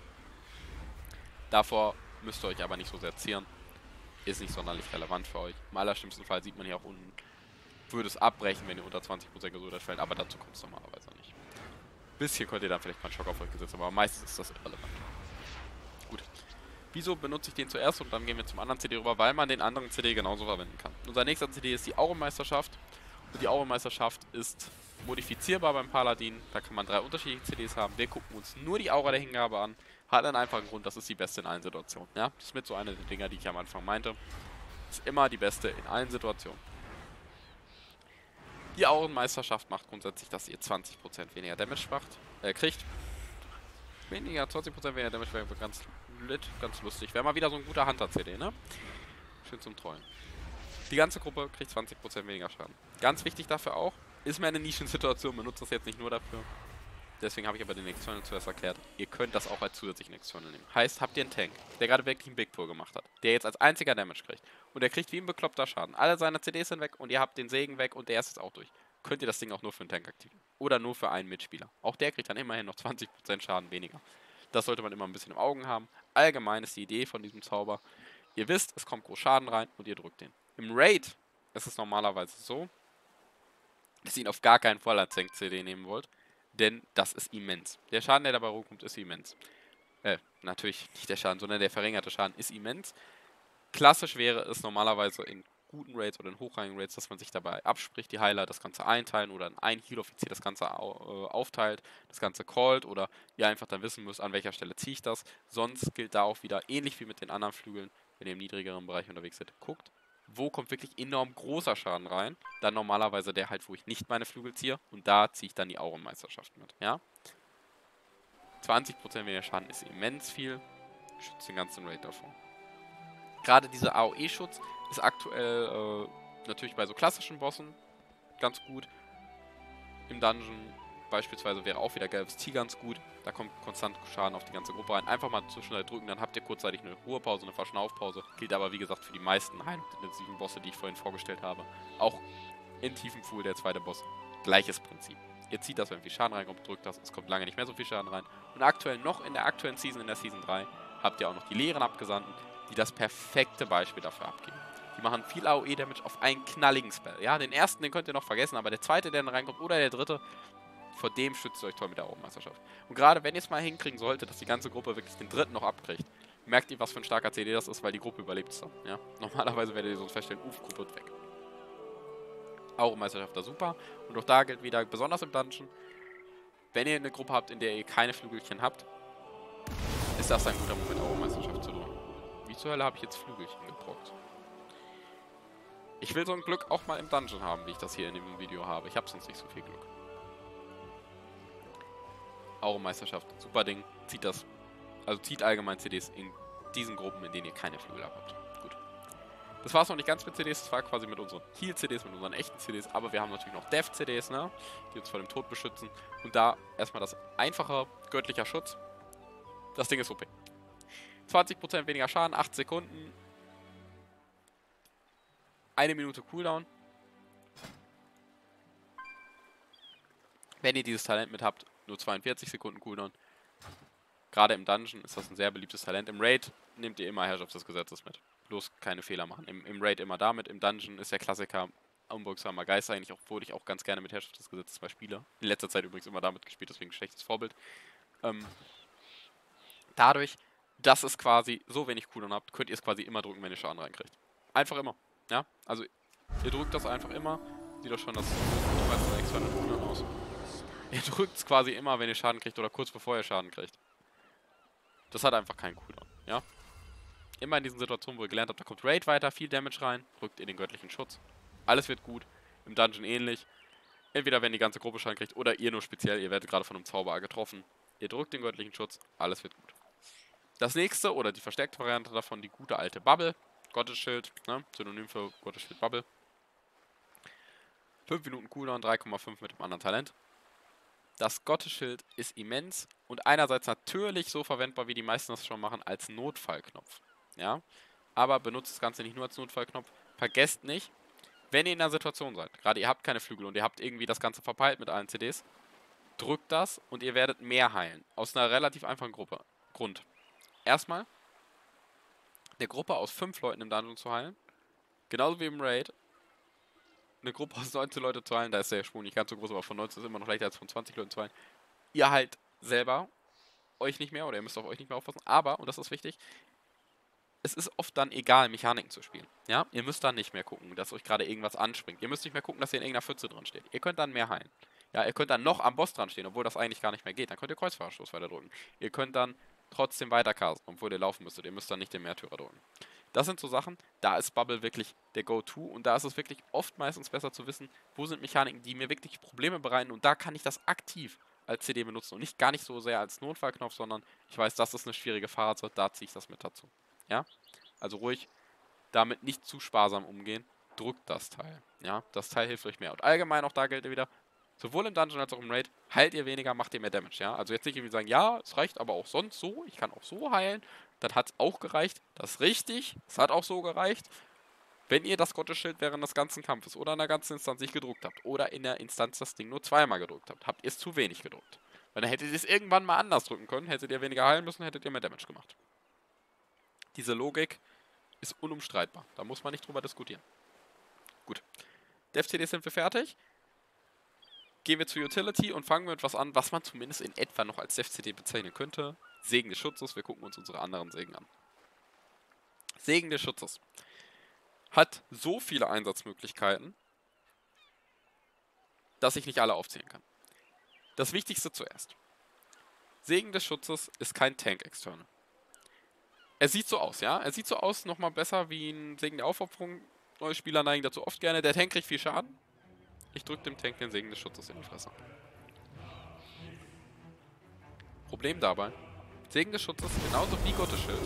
A: Davor müsst ihr euch aber nicht so sehr zieren. Ist nicht sonderlich relevant für euch. Im allerschlimmsten Fall sieht man hier auch unten, würde es abbrechen, wenn ihr unter 20% Gesundheit fällt, aber dazu kommt es normalerweise nicht. Bis hier könnt ihr dann vielleicht mal einen Schock auf euch gesetzt, aber meistens ist das irrelevant. Gut. Wieso benutze ich den zuerst und dann gehen wir zum anderen CD rüber, weil man den anderen CD genauso verwenden kann. Unser nächster CD ist die Aurenmeisterschaft. Und die Aurenmeisterschaft ist modifizierbar beim Paladin. Da kann man 3 unterschiedliche CDs haben. Wir gucken uns nur die Aura der Hingabe an. Hat einen einfachen Grund, das ist die beste in allen Situationen. Ja? Das ist mit so einer der Dinger, die ich am Anfang meinte. Ist immer die beste in allen Situationen. Die Aurenmeisterschaft macht grundsätzlich, dass ihr 20% weniger Damage kriegt. Weniger, 20% weniger Damage wäre ganz lustig. Wäre mal wieder so ein guter Hunter-CD, ne? Schön zum Trollen. Die ganze Gruppe kriegt 20% weniger Schaden. Ganz wichtig dafür auch, ist mir eine Nischensituation, benutzt das jetzt nicht nur dafür. Deswegen habe ich aber den External zuerst erklärt. Ihr könnt das auch als zusätzlichen External nehmen. Heißt, habt ihr einen Tank, der gerade wirklich einen Big Pull gemacht hat, der jetzt als einziger Damage kriegt und der kriegt wie ein bekloppter Schaden. Alle seine CDs sind weg und ihr habt den Segen weg und der ist jetzt auch durch. Könnt ihr das Ding auch nur für einen Tank aktivieren. Oder nur für einen Mitspieler. Auch der kriegt dann immerhin noch 20% Schaden weniger. Das sollte man immer ein bisschen im Augen haben. Allgemein ist die Idee von diesem Zauber, ihr wisst, es kommt groß Schaden rein und ihr drückt den. Im Raid ist es normalerweise so, dass ihr ihn auf gar keinen Fall als Tank-CD nehmen wollt, denn das ist immens. Der Schaden, der dabei rumkommt, ist immens. Natürlich nicht der Schaden, sondern der verringerte Schaden ist immens. Klassisch wäre es normalerweise in guten Raids oder in hochrangigen Raids, dass man sich dabei abspricht, die Heiler das Ganze einteilen oder ein Heal-Offizier das Ganze aufteilt, das Ganze callt oder ihr einfach dann wissen müsst, an welcher Stelle ziehe ich das. Sonst gilt da auch wieder, ähnlich wie mit den anderen Flügeln, wenn ihr im niedrigeren Bereich unterwegs seid, guckt, wo kommt wirklich enorm großer Schaden rein. Dann normalerweise der halt, wo ich nicht meine Flügel ziehe. Und da ziehe ich dann die Aurenmeisterschaft mit, ja. 20% weniger Schaden ist immens viel. Schützt den ganzen Raid davor. Gerade dieser AOE-Schutz ist aktuell natürlich bei so klassischen Bossen ganz gut. Im Dungeon beispielsweise wäre auch wieder gelbes Tier ganz gut. Da kommt konstant Schaden auf die ganze Gruppe rein. Einfach mal zwischendurch drücken, dann habt ihr kurzzeitig eine Ruhepause, eine Verschnaufpause. Gilt aber wie gesagt für die meisten heil- und intensiven Bosse, die ich vorhin vorgestellt habe. Auch in Tiefenpfuhl der zweite Boss. Gleiches Prinzip. Ihr zieht das, wenn viel Schaden reinkommt, drückt das. Es kommt lange nicht mehr so viel Schaden rein. Und aktuell noch in der aktuellen Season, in der Season 3, habt ihr auch noch die leeren Abgesandten, die das perfekte Beispiel dafür abgeben. Die machen viel AOE-Damage auf einen knalligen Spell. Ja, den ersten, den könnt ihr noch vergessen, aber der zweite, der dann reinkommt, oder der dritte, vor dem schützt ihr euch toll mit der Aurenmeisterschaft. Und gerade wenn ihr es mal hinkriegen solltet, dass die ganze Gruppe wirklich den dritten noch abkriegt, merkt ihr, was für ein starker CD das ist, weil die Gruppe überlebt es dann. Ja? Normalerweise werdet ihr sonst feststellen, Gruppe wird weg. Aurenmeisterschaft da super. Und auch da gilt wieder, besonders im Dungeon, wenn ihr eine Gruppe habt, in der ihr keine Flügelchen habt, ist das ein guter Moment, Aurenmeisterschaft zu drücken. Wie zur Hölle habe ich jetzt Flügelchen gebrockt? Ich will so ein Glück auch mal im Dungeon haben, wie ich das hier in dem Video habe. Ich habe sonst nicht so viel Glück. Aurenmeisterschaft, super Ding. Zieht das. Also zieht allgemein CDs in diesen Gruppen, in denen ihr keine Flügel habt. Gut. Das war es noch nicht ganz mit CDs, das war quasi mit unseren Heal-CDs, mit unseren echten CDs, aber wir haben natürlich noch Death-CDs, ne? Die uns vor dem Tod beschützen. Und da erstmal das einfache, göttlicher Schutz. Das Ding ist OP. 20% weniger Schaden, 8 Sekunden. 1 Minute Cooldown. Wenn ihr dieses Talent mit habt, nur 42 Sekunden Cooldown. Gerade im Dungeon ist das ein sehr beliebtes Talent. Im Raid nehmt ihr immer Herrschaft des Gesetzes mit. Bloß keine Fehler machen. Im Raid immer damit. Im Dungeon ist der Klassiker unbeugsamer Geist eigentlich, obwohl ich auch ganz gerne mit Herrschaft des Gesetzes mal spiele. In letzter Zeit übrigens immer damit gespielt, deswegen ein schlechtes Vorbild. Dadurch, dass es quasi so wenig Cooldown habt, könnt ihr es quasi immer drücken, wenn ihr Schaden reinkriegt. Einfach immer. Ja, also ihr drückt das einfach immer. Sieht doch schon das extra eine Cooldown aus. Ihr drückt es quasi immer, wenn ihr Schaden kriegt oder kurz bevor ihr Schaden kriegt. Das hat einfach keinen Cooldown, ja. Immer in diesen Situationen, wo ihr gelernt habt, da kommt Raid weiter, viel Damage rein, drückt ihr den göttlichen Schutz. Alles wird gut. Im Dungeon ähnlich. Entweder wenn die ganze Gruppe Schaden kriegt oder ihr nur speziell, ihr werdet gerade von einem Zauberer getroffen. Ihr drückt den göttlichen Schutz, alles wird gut. Das nächste, oder die verstärkte Variante davon, die gute alte Bubble. Gottesschild, ne? Synonym für Gottesschild Bubble. 5 Minuten Cooldown, 3,5 mit dem anderen Talent. Das Gottesschild ist immens und einerseits natürlich so verwendbar, wie die meisten das schon machen, als Notfallknopf. Ja? Aber benutzt das Ganze nicht nur als Notfallknopf. Vergesst nicht, wenn ihr in einer Situation seid, gerade ihr habt keine Flügel und ihr habt irgendwie das Ganze verpeilt mit allen CDs, drückt das und ihr werdet mehr heilen. Aus einer relativ einfachen Grund. Erstmal, eine Gruppe aus 5 Leuten im Dungeon zu heilen, genauso wie im Raid, eine Gruppe aus 19 Leuten zu heilen, da ist der Sprung nicht ganz so groß, aber von 19 ist immer noch leichter als von 20 Leuten zu heilen. Ihr halt selber euch nicht mehr oder ihr müsst auf euch nicht mehr aufpassen, aber, und das ist wichtig, es ist oft dann egal, Mechaniken zu spielen. Ja, ihr müsst dann nicht mehr gucken, dass euch gerade irgendwas anspringt. Ihr müsst nicht mehr gucken, dass ihr in irgendeiner Pfütze drin steht. Ihr könnt dann mehr heilen. Ja, ihr könnt dann noch am Boss dran stehen, obwohl das eigentlich gar nicht mehr geht. Dann könnt ihr Kreuzfahrerstoß weiter drücken. Ihr könnt dann trotzdem weiter casten, obwohl ihr laufen müsstet. Ihr müsst dann nicht den Märtyrer drücken. Das sind so Sachen, da ist Bubble wirklich der Go-To und da ist es wirklich oft meistens besser zu wissen, wo sind Mechaniken, die mir wirklich Probleme bereiten und da kann ich das aktiv als CD benutzen und nicht gar nicht so sehr als Notfallknopf, sondern ich weiß, das ist eine schwierige Phase, da ziehe ich das mit dazu. Ja? Also ruhig damit nicht zu sparsam umgehen. Drückt das Teil. Ja, das Teil hilft euch mehr. Und allgemein auch da gilt wieder, sowohl im Dungeon als auch im Raid, heilt ihr weniger, macht ihr mehr Damage. Ja, also jetzt nicht irgendwie sagen, ja, es reicht aber auch sonst so, ich kann auch so heilen. Dann hat es auch gereicht. Das ist richtig, es hat auch so gereicht. Wenn ihr das Gottesschild während des ganzen Kampfes oder in der ganzen Instanz nicht gedrückt habt oder in der Instanz das Ding nur zweimal gedrückt habt, habt ihr es zu wenig gedrückt. Weil dann hättet ihr es irgendwann mal anders drücken können, hättet ihr weniger heilen müssen, hättet ihr mehr Damage gemacht. Diese Logik ist unumstreitbar. Da muss man nicht drüber diskutieren. Gut. Dev-CDs sind wir fertig. Gehen wir zu Utility und fangen mit was an, was man zumindest in etwa noch als Dev-CD bezeichnen könnte. Segen des Schutzes. Wir gucken uns unsere anderen Segen an. Segen des Schutzes hat so viele Einsatzmöglichkeiten, dass ich nicht alle aufzählen kann. Das Wichtigste zuerst. Segen des Schutzes ist kein Tank-External. Er sieht so aus, ja? Er sieht so aus, nochmal besser wie ein Segen der Aufopferung. Neue Spieler neigen dazu oft gerne. Der Tank kriegt viel Schaden. Ich drücke dem Tank den Segen des Schutzes in die Fresse. Problem dabei: Segen des Schutzes, genauso wie Gottes Schild,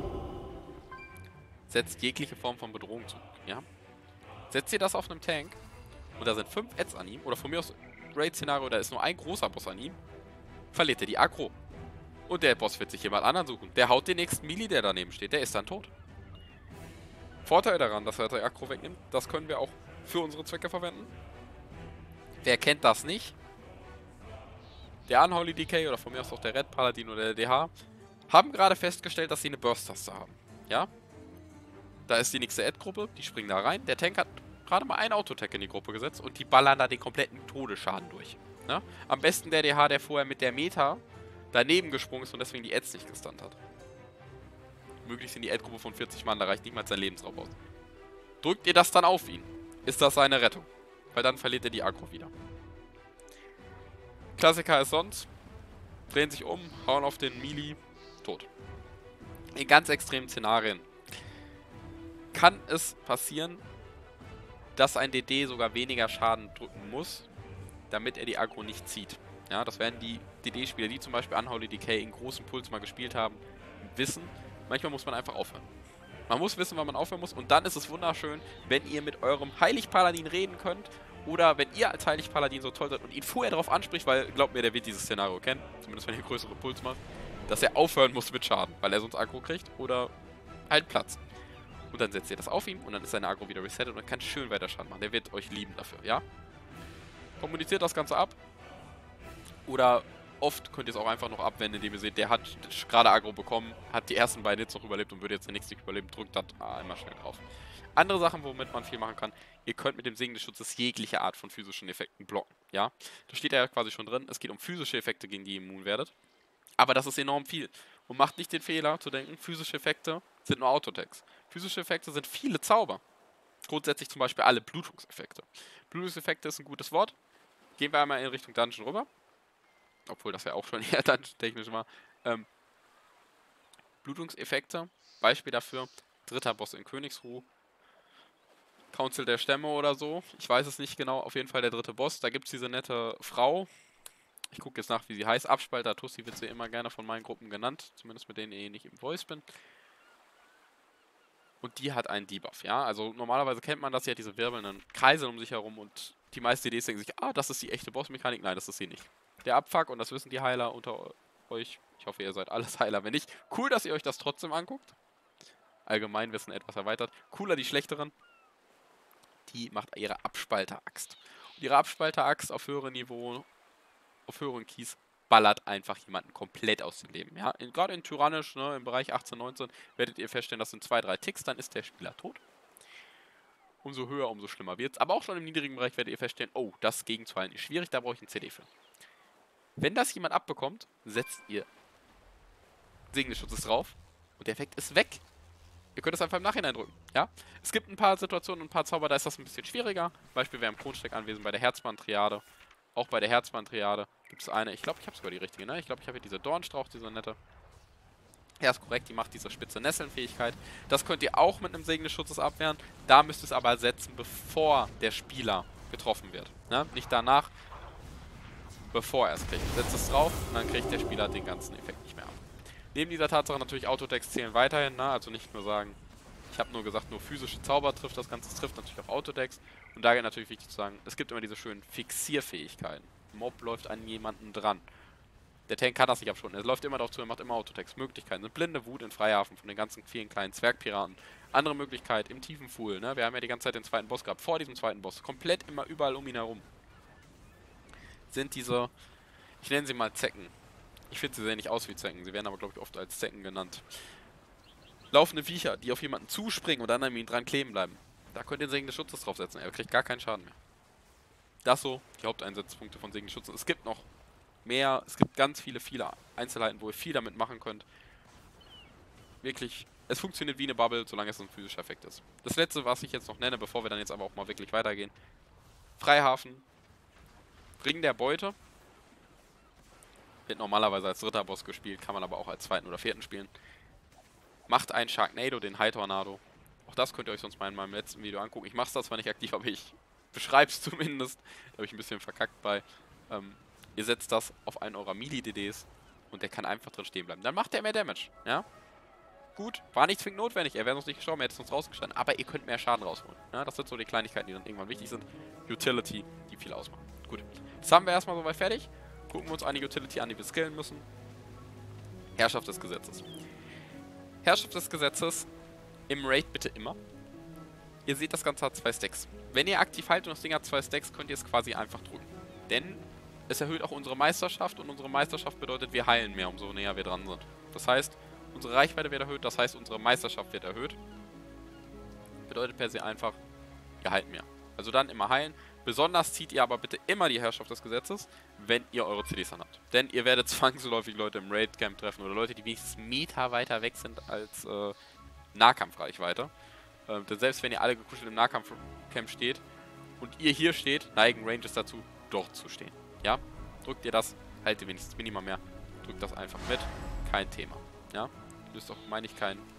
A: setzt jegliche Form von Bedrohung zu. Ja? Setzt ihr das auf einem Tank und da sind 5 Ads an ihm, oder von mir aus Raid-Szenario, da ist nur ein großer Boss an ihm, verliert er die Aggro. Und der Boss wird sich jemand anderen suchen. Der haut den nächsten Melee, der daneben steht. Der ist dann tot. Vorteil daran, dass er die Aggro wegnimmt, das können wir auch für unsere Zwecke verwenden. Wer kennt das nicht? Der Unholy DK oder von mir aus auch der Red Paladin oder der DH haben gerade festgestellt, dass sie eine Burst-Taste haben. Ja? Da ist die nächste Ad-Gruppe, die springen da rein. Der Tank hat gerade mal einen Autotech in die Gruppe gesetzt und die ballern da den kompletten Todesschaden durch. Ja? Am besten der DH, der vorher mit der Meta daneben gesprungen ist und deswegen die Ads nicht gestunt hat. Möglichst in die Ad-Gruppe von 40 Mann, da reicht nicht mal sein Lebensraub aus. Drückt ihr das dann auf ihn, ist das seine Rettung. Weil dann verliert er die Aggro wieder. Klassiker ist sonst, drehen sich um, hauen auf den Melee, tot. In ganz extremen Szenarien kann es passieren, dass ein DD sogar weniger Schaden drücken muss, damit er die Aggro nicht zieht. Ja, das werden die DD-Spieler, die zum Beispiel Unholy Decay in großem Puls mal gespielt haben, wissen. Manchmal muss man einfach aufhören. Man muss wissen, wann man aufhören muss. Und dann ist es wunderschön, wenn ihr mit eurem Heilig-Paladin reden könnt. Oder wenn ihr als Heilig-Paladin so toll seid und ihn vorher darauf anspricht, weil, glaubt mir, der wird dieses Szenario kennen. Zumindest wenn ihr größere Puls macht. Dass er aufhören muss mit Schaden, weil er sonst Aggro kriegt. Oder halt Platz. Und dann setzt ihr das auf ihm und dann ist seine Aggro wieder resettet und kann schön weiter Schaden machen. Der wird euch lieben dafür, ja? Kommuniziert das Ganze ab. Oder oft könnt ihr es auch einfach noch abwenden, indem ihr seht, der hat gerade Aggro bekommen, hat die ersten beiden Hits noch überlebt und würde jetzt den nächsten nicht überleben, drückt das einmal schnell drauf. Andere Sachen, womit man viel machen kann: Ihr könnt mit dem Segen des Schutzes jegliche Art von physischen Effekten blocken, ja? Da steht ja quasi schon drin, es geht um physische Effekte, gegen die ihr immun werdet. Aber das ist enorm viel. Und macht nicht den Fehler zu denken, physische Effekte sind nur Autotext. Physische Effekte sind viele Zauber. Grundsätzlich zum Beispiel alle Blutungseffekte. Blutungseffekte ist ein gutes Wort. Gehen wir einmal in Richtung Dungeon rüber. Obwohl das ja auch schon eher Dungeon-technisch war. Blutungseffekte, Beispiel dafür: dritter Boss in Königsruh, Council der Stämme oder so. Ich weiß es nicht genau, auf jeden Fall der dritte Boss. Da gibt es diese nette Frau. Ich gucke jetzt nach, wie sie heißt. Abspalter Tussi wird sie immer gerne von meinen Gruppen genannt. Zumindest mit denen ich nicht im Voice bin. Und die hat einen Debuff, ja. Also normalerweise kennt man das, sie hat diese wirbelnden Kreise um sich herum und die meisten DDs denken sich, das ist die echte Bossmechanik. Nein, das ist sie nicht. Der Abfuck, und das wissen die Heiler unter euch, ich hoffe, ihr seid alles Heiler, wenn nicht, cool, dass ihr euch das trotzdem anguckt. Allgemeinwissen etwas erweitert. Cooler die schlechteren. Die macht ihre Abspalter-Axt. Und ihre Abspalter-Axt auf höherem Niveau, auf höheren Keys, ballert einfach jemanden komplett aus dem Leben. Ja? Gerade in Tyrannisch, ne, im Bereich 18, 19, werdet ihr feststellen, das sind 2, 3 Ticks, dann ist der Spieler tot. Umso höher, umso schlimmer wird es. Aber auch schon im niedrigen Bereich werdet ihr feststellen, das gegenzuhalten ist schwierig, da brauche ich ein CD für. Wenn das jemand abbekommt, setzt ihr Segen des Schutzes drauf und der Effekt ist weg. Ihr könnt es einfach im Nachhinein drücken, ja? Es gibt ein paar Situationen und ein paar Zauber, da ist das ein bisschen schwieriger. Beispiel, wir haben Kronsteck anwesend bei der Herzbahn-Triade. Auch bei der Herzbahn-Triade gibt es eine, ich glaube, ich habe sogar die richtige, ne? Ich glaube, ich habe hier diese Dornstrauch, diese nette. Ja, ist korrekt, die macht diese spitze Nesseln-Fähigkeit. Das könnt ihr auch mit einem Segen des Schutzes abwehren. Da müsst ihr es aber setzen, bevor der Spieler getroffen wird, ne? Nicht danach, bevor er es kriegt. Setzt es drauf und dann kriegt der Spieler den ganzen Effekt nicht mehr ab. Neben dieser Tatsache natürlich Autotext zählen weiterhin, ne? Also nicht nur sagen, ich habe nur gesagt, nur physische Zauber trifft das Ganze, es trifft natürlich auch Autotext. Und da geht natürlich wichtig zu sagen, es gibt immer diese schönen Fixierfähigkeiten. Mob läuft an jemanden dran. Der Tank kann das nicht abschotten, er läuft immer darauf zu, er macht immer Autotext. Möglichkeiten sind blinde Wut in Freihafen von den ganzen vielen kleinen Zwergpiraten. Andere Möglichkeit im tiefen Pool, ne? Wir haben ja die ganze Zeit den zweiten Boss gehabt, vor diesem zweiten Boss, komplett immer überall um ihn herum. Sind diese, ich nenne sie mal Zecken. Ich finde, sie sehen nicht aus wie Zecken, sie werden aber, glaube ich, oft als Zecken genannt. Laufende Viecher, die auf jemanden zuspringen und dann an ihm dran kleben bleiben. Da könnt ihr den Segen des Schutzes draufsetzen, er kriegt gar keinen Schaden mehr. Das so die Haupteinsatzpunkte von Segen des Schutzes. Es gibt noch mehr, es gibt ganz viele Einzelheiten, wo ihr viel damit machen könnt. Wirklich, es funktioniert wie eine Bubble, solange es ein physischer Effekt ist. Das letzte, was ich jetzt noch nenne, bevor wir dann jetzt aber auch mal wirklich weitergehen. Freihafen, Ring der Beute. Wird normalerweise als dritter Boss gespielt, kann man aber auch als zweiten oder vierten spielen. Macht einen Sharknado, den High Tornado. Auch das könnt ihr euch sonst mal in meinem letzten Video angucken. Ich mache das zwar nicht aktiv, aber ich beschreibe es zumindest. Da habe ich ein bisschen verkackt bei. Ihr setzt das auf einen eurer Melee-DDs und der kann einfach drin stehen bleiben. Dann macht er mehr Damage, ja? Gut, war nicht zwingend notwendig. Er wäre sonst nicht gestorben, er hätte es uns rausgestanden. Aber ihr könnt mehr Schaden rausholen. Ja? Das sind so die Kleinigkeiten, die dann irgendwann wichtig sind. Utility, die viel ausmachen. Gut, das haben wir erstmal soweit fertig. Gucken wir uns eine Utility an, die wir skillen müssen. Herrschaft des Gesetzes. Herrschaft des Gesetzes im Raid bitte immer. Ihr seht, das Ganze hat 2 Stacks. Wenn ihr aktiv haltet und das Ding hat 2 Stacks, könnt ihr es quasi einfach drücken. Denn es erhöht auch unsere Meisterschaft und unsere Meisterschaft bedeutet, wir heilen mehr, umso näher wir dran sind. Das heißt, unsere Reichweite wird erhöht, das heißt, unsere Meisterschaft wird erhöht. Bedeutet per se einfach, ihr heilt mehr. Also dann immer heilen. Besonders zieht ihr aber bitte immer die Herrschaft des Gesetzes, wenn ihr eure CDs dann habt. Denn ihr werdet zwangsläufig Leute im Raid-Camp treffen oder Leute, die wenigstens Meter weiter weg sind als Nahkampfreichweite. Denn selbst wenn ihr alle gekuschelt im Nahkampfcamp steht und ihr hier steht, neigen Ranges dazu, dort zu stehen. Ja? Drückt ihr das, haltet wenigstens Minimum mehr, drückt das einfach mit, kein Thema. Ja? Löst auch, meine ich,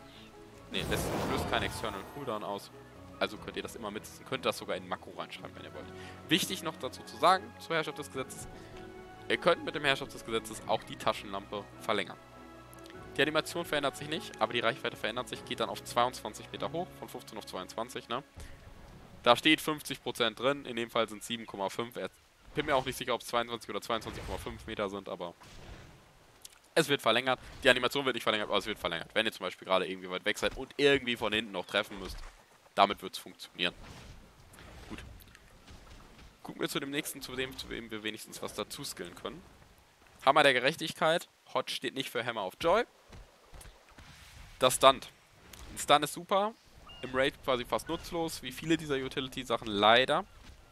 A: löst keinen External Cooldown aus. Also könnt ihr das immer mitsitzen, könnt das sogar in Makro reinschreiben, wenn ihr wollt. Wichtig noch dazu zu sagen, zur Herrschaft des Gesetzes, ihr könnt mit dem Herrschaft des Gesetzes auch die Taschenlampe verlängern. Die Animation verändert sich nicht, aber die Reichweite verändert sich, geht dann auf 22 Meter hoch, von 15 auf 22, ne? Da steht 50% drin, in dem Fall sind es 7,5. Ich bin mir auch nicht sicher, ob es 22 oder 22,5 Meter sind, aber es wird verlängert. Die Animation wird nicht verlängert, aber es wird verlängert. Wenn ihr zum Beispiel gerade irgendwie weit weg seid und irgendwie von hinten noch treffen müsst, damit wird es funktionieren. Gut. Gucken wir zu dem nächsten, zu dem wir wenigstens was dazu skillen können. Hammer der Gerechtigkeit. Hot steht nicht für Hammer of Joy. Das Stunt. Ein Stun ist super. Im Raid quasi fast nutzlos, wie viele dieser Utility-Sachen leider.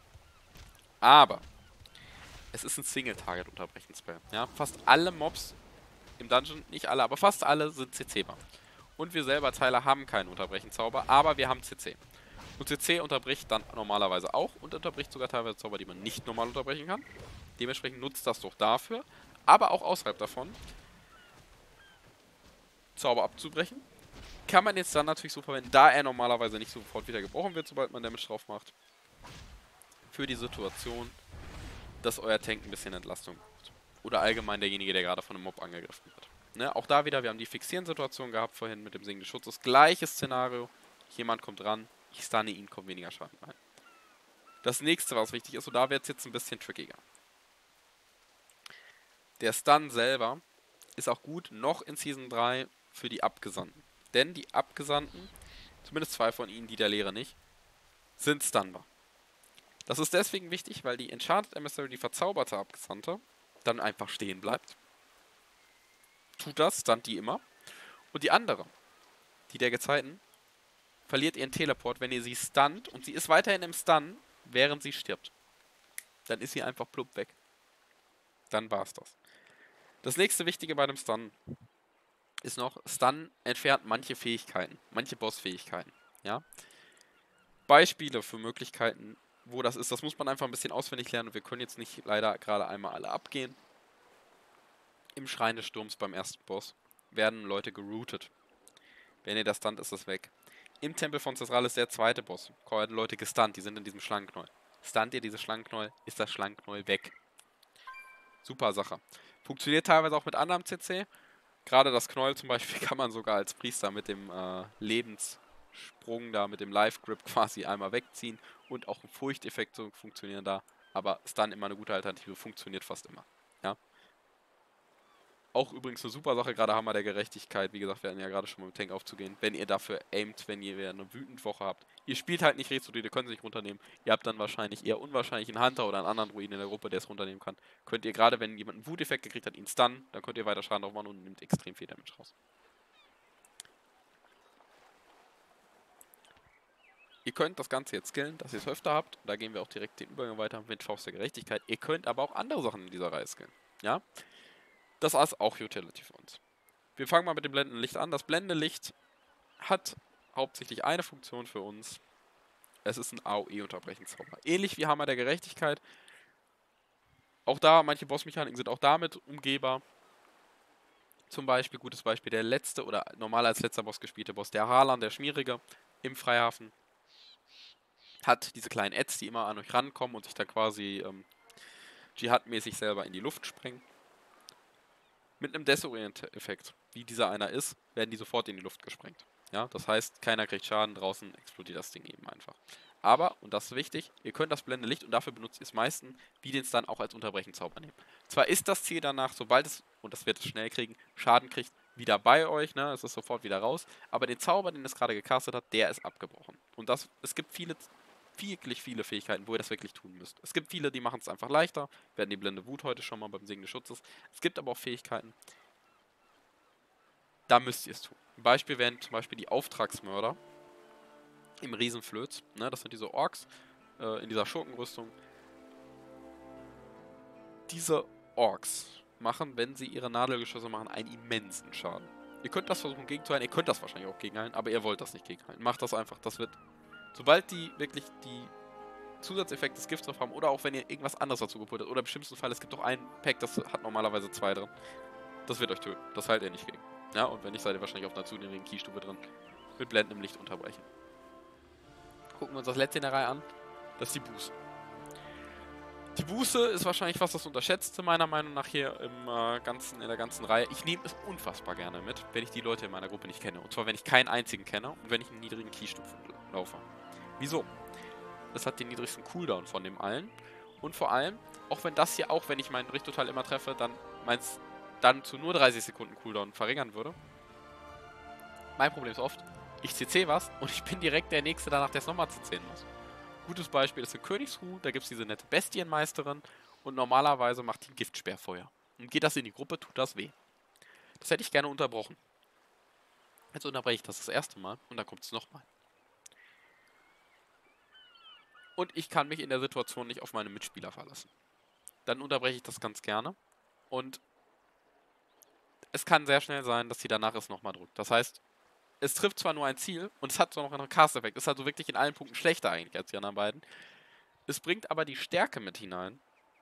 A: Aber es ist ein Single-Target-Unterbrechen-Spell. Ja? Fast alle Mobs im Dungeon, nicht alle, aber fast alle sind CC-bar. Und wir selber als Heiler haben keinen Unterbrechen-Zauber, aber wir haben CC. Und CC unterbricht dann normalerweise auch und unterbricht sogar teilweise Zauber, die man nicht normal unterbrechen kann. Dementsprechend nutzt das doch dafür, aber auch außerhalb davon, Zauber abzubrechen. Kann man jetzt dann natürlich so verwenden, da er normalerweise nicht sofort wieder gebrochen wird, sobald man Damage drauf macht. Für die Situation, dass euer Tank ein bisschen Entlastung braucht. Oder allgemein derjenige, der gerade von einem Mob angegriffen wird. Ne? Auch da wieder, wir haben die Fixieren-Situation gehabt vorhin mit dem Segen des Schutzes. Gleiches Szenario. Jemand kommt ran, ich stunne ihn, kommt weniger Schaden rein. Das nächste, was wichtig ist, und da wird es jetzt ein bisschen trickiger. Der Stun selber ist auch gut noch in Season 3 für die Abgesandten. Denn die Abgesandten, zumindest 2 von ihnen, die der Lehre nicht, sind stunbar. Das ist deswegen wichtig, weil die Enchanted Emissary, die verzauberte Abgesandte, dann einfach stehen bleibt. Tut das, stunt die immer. Und die andere, die der Gezeiten, verliert ihren Teleport, wenn ihr sie stunt und sie ist weiterhin im Stun, während sie stirbt. Dann ist sie einfach plupp weg. Dann war's das. Das nächste Wichtige bei dem Stun ist noch, Stun entfernt manche Fähigkeiten, manche Boss-Fähigkeiten. Ja? Beispiele für Möglichkeiten, wo das ist, das muss man einfach ein bisschen auswendig lernen und wir können jetzt nicht leider gerade einmal alle abgehen. Im Schrein des Sturms beim ersten Boss werden Leute geroutet. Wenn ihr das stunt, ist das weg. Im Tempel von Cesral ist der zweite Boss. Werden Leute gestunt, die sind in diesem Schlangenknäuel. Stunt ihr diese Schlangenknäuel, ist das Schlangenknäuel weg. Super Sache. Funktioniert teilweise auch mit anderem CC. Gerade das Knäuel zum Beispiel kann man sogar als Priester mit dem Lebenssprung da, mit dem Life-Grip quasi einmal wegziehen. Und auch ein Furchteffekt so funktionieren da. Aber Stun immer eine gute Alternative, funktioniert fast immer. Ja. Auch übrigens eine super Sache, gerade Hammer der Gerechtigkeit. Wie gesagt, wir hatten ja gerade schon mal mit Tank aufzugehen. Wenn ihr dafür aimt, wenn ihr eine Wütendwoche habt. Ihr spielt halt nicht Rezo-Druide, könnt ihr nicht runternehmen. Ihr habt dann wahrscheinlich eher unwahrscheinlich einen Hunter oder einen anderen Druiden in der Gruppe, der es runternehmen kann. Könnt ihr gerade, wenn jemand einen Wuteffekt gekriegt hat, ihn stunnen, dann könnt ihr weiter Schaden drauf machen und nimmt extrem viel Damage raus. Ihr könnt das Ganze jetzt skillen, dass ihr es öfter habt. Da gehen wir auch direkt den Übergang weiter mit Faust der Gerechtigkeit. Ihr könnt aber auch andere Sachen in dieser Reihe skillen. Ja? Das ist auch Utility für uns. Wir fangen mal mit dem blendenden Licht an. Das blendende Licht hat hauptsächlich eine Funktion für uns. Es ist ein AOE-Unterbrechungszauber. Ähnlich wie Hammer der Gerechtigkeit. Auch da, manche Bossmechaniken sind auch damit umgehbar. Zum Beispiel, gutes Beispiel, der letzte oder normal als letzter Boss gespielte Boss, der Harlan, der Schmierige im Freihafen, hat diese kleinen Ads, die immer an euch rankommen und sich da quasi Dschihad-mäßig selber in die Luft sprengen. Mit einem Desorient-Effekt, wie dieser einer ist, werden die sofort in die Luft gesprengt. Ja, das heißt, keiner kriegt Schaden, draußen explodiert das Ding eben einfach. Aber, und das ist wichtig, ihr könnt das blendende Licht und dafür benutzt ihr es meistens, wie den es dann auch als Unterbrechenzauber nehmen. Zwar ist das Ziel danach, sobald es, und das wird es schnell kriegen, Schaden kriegt, wieder bei euch, ne, es ist sofort wieder raus, aber den Zauber, den es gerade gecastet hat, der ist abgebrochen. Und das, es gibt wirklich viele Fähigkeiten, wo ihr das wirklich tun müsst. Es gibt viele, die machen es einfach leichter, wir hatten die blinde Wut heute schon mal beim Segen des Schutzes. Es gibt aber auch Fähigkeiten, da müsst ihr es tun. Ein Beispiel wären zum Beispiel die Auftragsmörder im Riesenflöz. Ne? Das sind diese Orks in dieser Schurkenrüstung. Diese Orks machen, wenn sie ihre Nadelgeschosse machen, einen immensen Schaden. Ihr könnt das versuchen gegenzuhalten, ihr könnt das wahrscheinlich auch gegenhalten, aber ihr wollt das nicht gegenhalten. Macht das einfach, das wird, sobald die wirklich die Zusatzeffekte des Gifts drauf haben oder auch wenn ihr irgendwas anderes dazu gepult habt oder im schlimmsten Fall, es gibt doch ein Pack, das hat normalerweise 2 drin. Das wird euch töten, das heilt ihr nicht gegen. Ja, und wenn nicht, seid ihr wahrscheinlich auf einer zu niedrigen Keystufe drin. Mit blendendem Licht unterbrechen. Gucken wir uns das letzte in der Reihe an. Das ist die Buße. Die Buße ist wahrscheinlich fast das Unterschätzte meiner Meinung nach hier in der ganzen Reihe. Ich nehme es unfassbar gerne mit, wenn ich die Leute in meiner Gruppe nicht kenne. Und zwar, wenn ich keinen einzigen kenne und wenn ich einen niedrigen Keystufen laufe. Wieso? Es hat den niedrigsten Cooldown von dem allen. Und vor allem, auch wenn das hier, auch wenn ich meinen Richttotal immer treffe, dann zu nur 30 Sekunden Cooldown verringern würde. Mein Problem ist oft, ich CC was und ich bin direkt der Nächste danach, der es nochmal CCen muss. Gutes Beispiel ist in Königsruh, da gibt es diese nette Bestienmeisterin und normalerweise macht die Giftsperrfeuer. Und geht das in die Gruppe, tut das weh. Das hätte ich gerne unterbrochen. Jetzt unterbreche ich das erste Mal und dann kommt es nochmal. Und ich kann mich in der Situation nicht auf meine Mitspieler verlassen. Dann unterbreche ich das ganz gerne und es kann sehr schnell sein, dass sie danach es nochmal drückt. Das heißt, es trifft zwar nur ein Ziel und es hat zwar noch einen Cast-Effekt, ist also wirklich in allen Punkten schlechter eigentlich als die anderen beiden. Es bringt aber die Stärke mit hinein,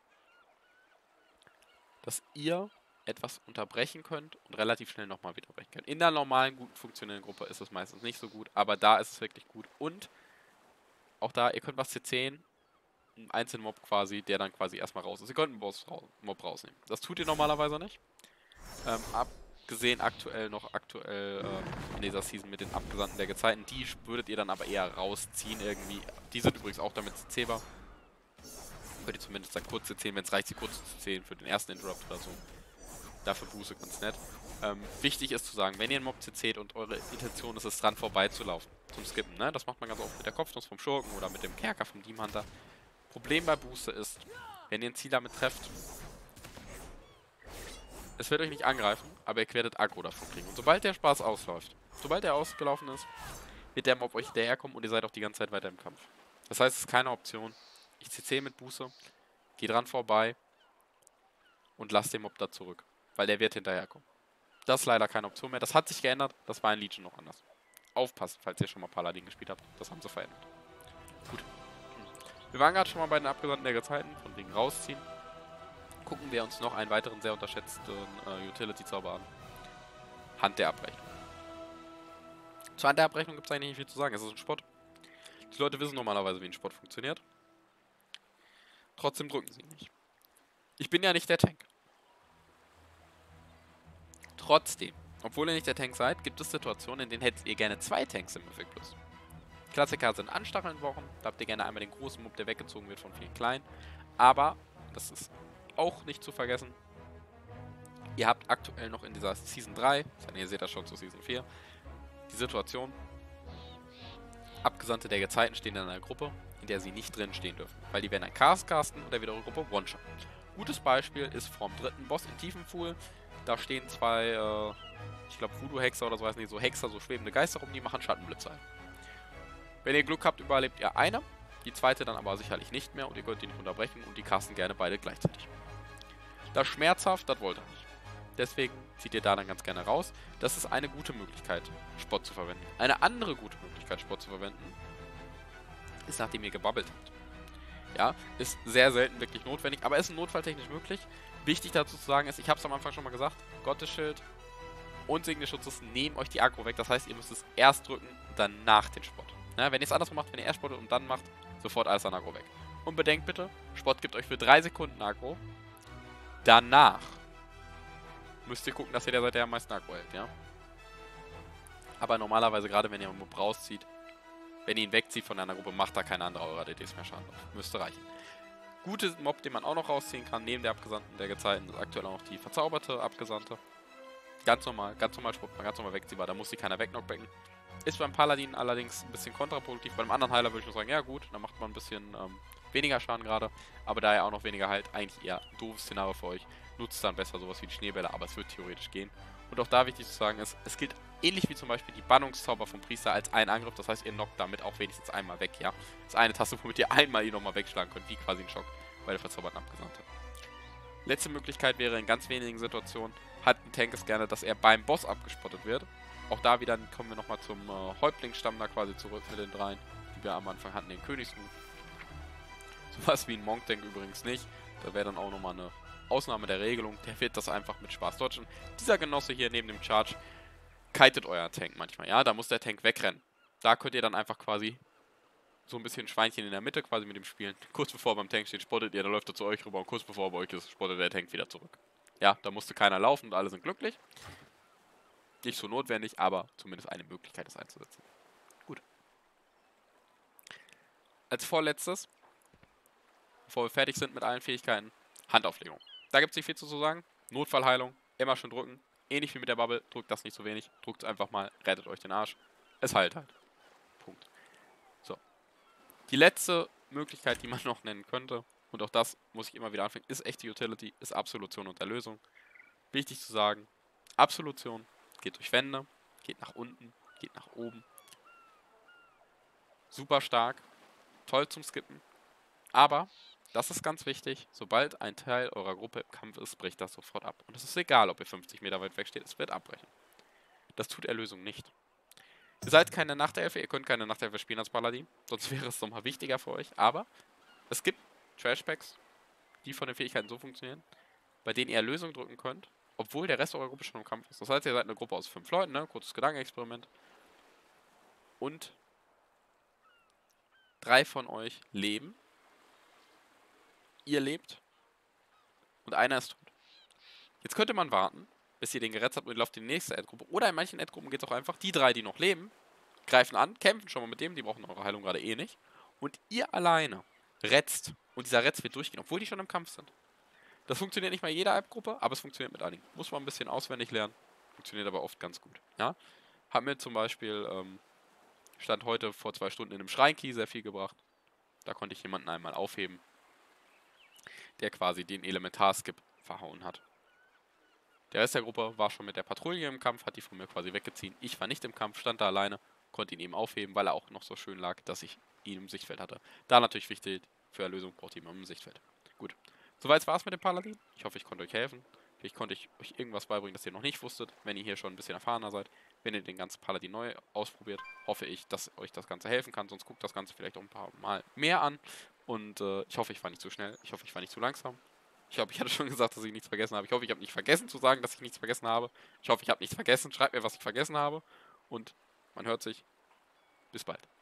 A: dass ihr etwas unterbrechen könnt und relativ schnell nochmal wieder brechen könnt. In der normalen, gut funktionierenden Gruppe ist es meistens nicht so gut, aber da ist es wirklich gut. Und auch da, ihr könnt was CCen, einen einzelnen Mob quasi, der dann quasi erstmal raus ist. Ihr könnt einen Mob rausnehmen. Das tut ihr normalerweise nicht. Abgesehen aktuell in dieser Season mit den Abgesandten der Gezeiten, die würdet ihr dann aber eher rausziehen irgendwie. Die sind übrigens auch damit CCbar. Könnt ihr zumindest dann kurz CCen, wenn es reicht, sie kurz zu CCen für den ersten Interrupt oder so. Dafür Buße ganz nett. Wichtig ist zu sagen, wenn ihr einen Mob CC't und eure Intention ist es, dran vorbeizulaufen, zum Skippen, ne? Das macht man ganz oft mit der Kopfnuss vom Schurken oder mit dem Kerker vom Demon Hunter. Problem bei Buße ist, wenn ihr ein Ziel damit trefft, es wird euch nicht angreifen, aber ihr werdet Aggro davon kriegen. Und sobald der Spaß ausläuft, sobald er ausgelaufen ist, wird der Mob euch hinterherkommen und ihr seid auch die ganze Zeit weiter im Kampf. Das heißt, es ist keine Option. Ich CC mit Buße, geh dran vorbei und lasst den Mob da zurück, weil der wird hinterherkommen. Das ist leider keine Option mehr. Das hat sich geändert, das war in Legion noch anders. Aufpassen, falls ihr schon mal Paladin gespielt habt, das haben sie verändert. Gut. Wir waren gerade schon mal bei den Abgesandten der Gezeiten, von wegen rausziehen. Gucken wir uns noch einen weiteren sehr unterschätzten Utility-Zauber an. Hand der Abrechnung. Zur Hand der Abrechnung gibt es eigentlich nicht viel zu sagen. Es ist ein Spott. Die Leute wissen normalerweise, wie ein Spott funktioniert. Trotzdem drücken sie ihn nicht. Ich bin ja nicht der Tank. Trotzdem, obwohl ihr nicht der Tank seid, gibt es Situationen, in denen hättet ihr gerne 2 Tanks im Mythic Plus. Klassiker sind Anstacheln-Wochen. Da habt ihr gerne einmal den großen Mob, der weggezogen wird von vielen kleinen. Aber, das ist auch nicht zu vergessen, ihr habt aktuell noch in dieser Season 3, ihr seht das schon zu Season 4, die Situation, Abgesandte der Gezeiten stehen in einer Gruppe, in der sie nicht drin stehen dürfen, weil die werden ein Cast casten und der wird eure Gruppe One-Shot. Gutes Beispiel ist vom 3. Boss in Tiefenpfuhl, da stehen 2, ich glaube Voodoo-Hexer oder so heißen die, so Hexer, so schwebende Geister rum, die machen Schattenblitze ein. Wenn ihr Glück habt, überlebt ihr eine, die zweite dann aber sicherlich nicht mehr und ihr könnt die nicht unterbrechen und die casten gerne beide gleichzeitig. Das schmerzhaft, das wollt ihr nicht. Deswegen zieht ihr da dann ganz gerne raus. Das ist eine gute Möglichkeit, Spott zu verwenden. Eine andere gute Möglichkeit, Spott zu verwenden, ist, nachdem ihr gebabbelt habt. Ja, ist sehr selten wirklich notwendig, aber ist notfalltechnisch möglich. Wichtig dazu zu sagen ist, ich habe es am Anfang schon mal gesagt, Gottesschild und Signalschutzes nehmen euch die Aggro weg. Das heißt, ihr müsst es erst drücken und dann nach den Spot. Ja, wenn ihr es andersrum macht, wenn ihr erst spottet und dann macht, sofort alles an Aggro weg. Und bedenkt bitte, Spot gibt euch für 3 Sekunden Aggro. Danach müsst ihr gucken, dass ihr der Seite am meisten Aggro hält, ja. Aber normalerweise, gerade wenn ihr einen Mob rauszieht, wenn ihr ihn wegzieht von einer Gruppe, macht da keine andere eurer DDs mehr Schaden drauf. Müsste reichen. Gute Mob, den man auch noch rausziehen kann, neben der Abgesandten der Gezeiten, ist aktuell auch noch die verzauberte Abgesandte. Ganz normal spottet man, ganz normal wegziehbar, da muss sie keiner wegknockbacken. Ist beim Paladin allerdings ein bisschen kontraproduktiv. Beim anderen Heiler würde ich nur sagen, ja gut, dann macht man ein bisschen weniger Schaden gerade. Aber da er auch noch weniger heilt, eigentlich eher ein doofes Szenario für euch. Nutzt dann besser sowas wie die Schneebälle, aber es wird theoretisch gehen. Und auch da wichtig zu sagen ist, es gilt ähnlich wie zum Beispiel die Bannungszauber vom Priester als ein Angriff. Das heißt, ihr knockt damit auch wenigstens einmal weg, ja. Das ist eine Taste, womit ihr einmal ihn nochmal wegschlagen könnt, wie quasi ein Schock bei der verzauberten Abgesandte. Letzte Möglichkeit wäre, in ganz wenigen Situationen hat ein Tank es gerne, dass er beim Boss abgespottet wird. Auch da wieder kommen wir nochmal zum Häuptlingsstamm da quasi zurück mit den dreien, die wir am Anfang hatten, den Königsruf. Sowas wie ein Monk-Tank übrigens nicht. Da wäre dann auch nochmal eine Ausnahme der Regelung. Der wird das einfach mit Spaß dodgen. Dieser Genosse hier neben dem Charge kitet euer Tank manchmal, ja. Da muss der Tank wegrennen. Da könnt ihr dann einfach quasi so ein bisschen Schweinchen in der Mitte quasi mit dem spielen. Kurz bevor er beim Tank steht, spottet ihr, dann läuft er zu euch rüber und kurz bevor er bei euch ist, spottet der Tank wieder zurück. Ja, da musste keiner laufen und alle sind glücklich. Nicht so notwendig, aber zumindest eine Möglichkeit, das einzusetzen. Gut. Als vorletztes, bevor wir fertig sind mit allen Fähigkeiten, Handauflegung. Da gibt es nicht viel zu sagen. Notfallheilung, immer schön drücken. Ähnlich wie mit der Bubble, drückt das nicht so wenig. Drückt es einfach mal, rettet euch den Arsch. Es heilt halt. Punkt. So. Die letzte Möglichkeit, die man noch nennen könnte, und auch das muss ich immer wieder anfangen, ist echte Utility, ist Absolution und Erlösung. Wichtig zu sagen, Absolution geht durch Wände, geht nach unten, geht nach oben. Super stark, toll zum Skippen. Aber, das ist ganz wichtig, sobald ein Teil eurer Gruppe im Kampf ist, bricht das sofort ab. Und es ist egal, ob ihr 50 Meter weit weg steht, es wird abbrechen. Das tut Erlösung nicht. Ihr seid keine Nachtelfe, ihr könnt keine Nachtelfe spielen als Paladin, sonst wäre es nochmal wichtiger für euch. Aber es gibt Trashbacks, die von den Fähigkeiten so funktionieren, bei denen ihr Erlösung drücken könnt, obwohl der Rest eurer Gruppe schon im Kampf ist. Das heißt, ihr seid eine Gruppe aus 5 Leuten, ne? Kurzes Gedankenexperiment. Und 3 von euch leben. Ihr lebt. Und einer ist tot. Jetzt könnte man warten, bis ihr den gerettet habt und ihr lauft in die nächste Ad-Gruppe. Oder in manchen Ad-Gruppen geht es auch einfach, die 3, die noch leben, greifen an, kämpfen schon mal mit dem, die brauchen eure Heilung gerade eh nicht. Und ihr alleine retzt. Und dieser Retz wird durchgehen, obwohl die schon im Kampf sind. Das funktioniert nicht bei jeder App-Gruppe, aber es funktioniert mit einigen. Muss man ein bisschen auswendig lernen. Funktioniert aber oft ganz gut. Ja? Hat mir zum Beispiel, stand heute vor 2 Stunden in einem Schreinkey sehr viel gebracht. Da konnte ich jemanden einmal aufheben, der quasi den Elementarskip verhauen hat. Der Rest der Gruppe war schon mit der Patrouille im Kampf, hat die von mir quasi weggezogen. Ich war nicht im Kampf, stand da alleine, konnte ihn eben aufheben, weil er auch noch so schön lag, dass ich ihn im Sichtfeld hatte. Da natürlich wichtig, für Erlösung braucht ihr ihn im Sichtfeld. Gut. Soweit war es mit dem Paladin. Ich hoffe, ich konnte euch helfen. Vielleicht konnte ich euch irgendwas beibringen, das ihr noch nicht wusstet, wenn ihr hier schon ein bisschen erfahrener seid. Wenn ihr den ganzen Paladin neu ausprobiert, hoffe ich, dass euch das Ganze helfen kann. Sonst guckt das Ganze vielleicht auch ein paar Mal mehr an. Und ich hoffe, ich war nicht zu schnell. Ich hoffe, ich war nicht zu langsam. Ich glaube, ich hatte schon gesagt, dass ich nichts vergessen habe. Ich hoffe, ich habe nicht vergessen zu sagen, dass ich nichts vergessen habe. Ich hoffe, ich habe nichts vergessen. Schreibt mir, was ich vergessen habe. Und man hört sich. Bis bald.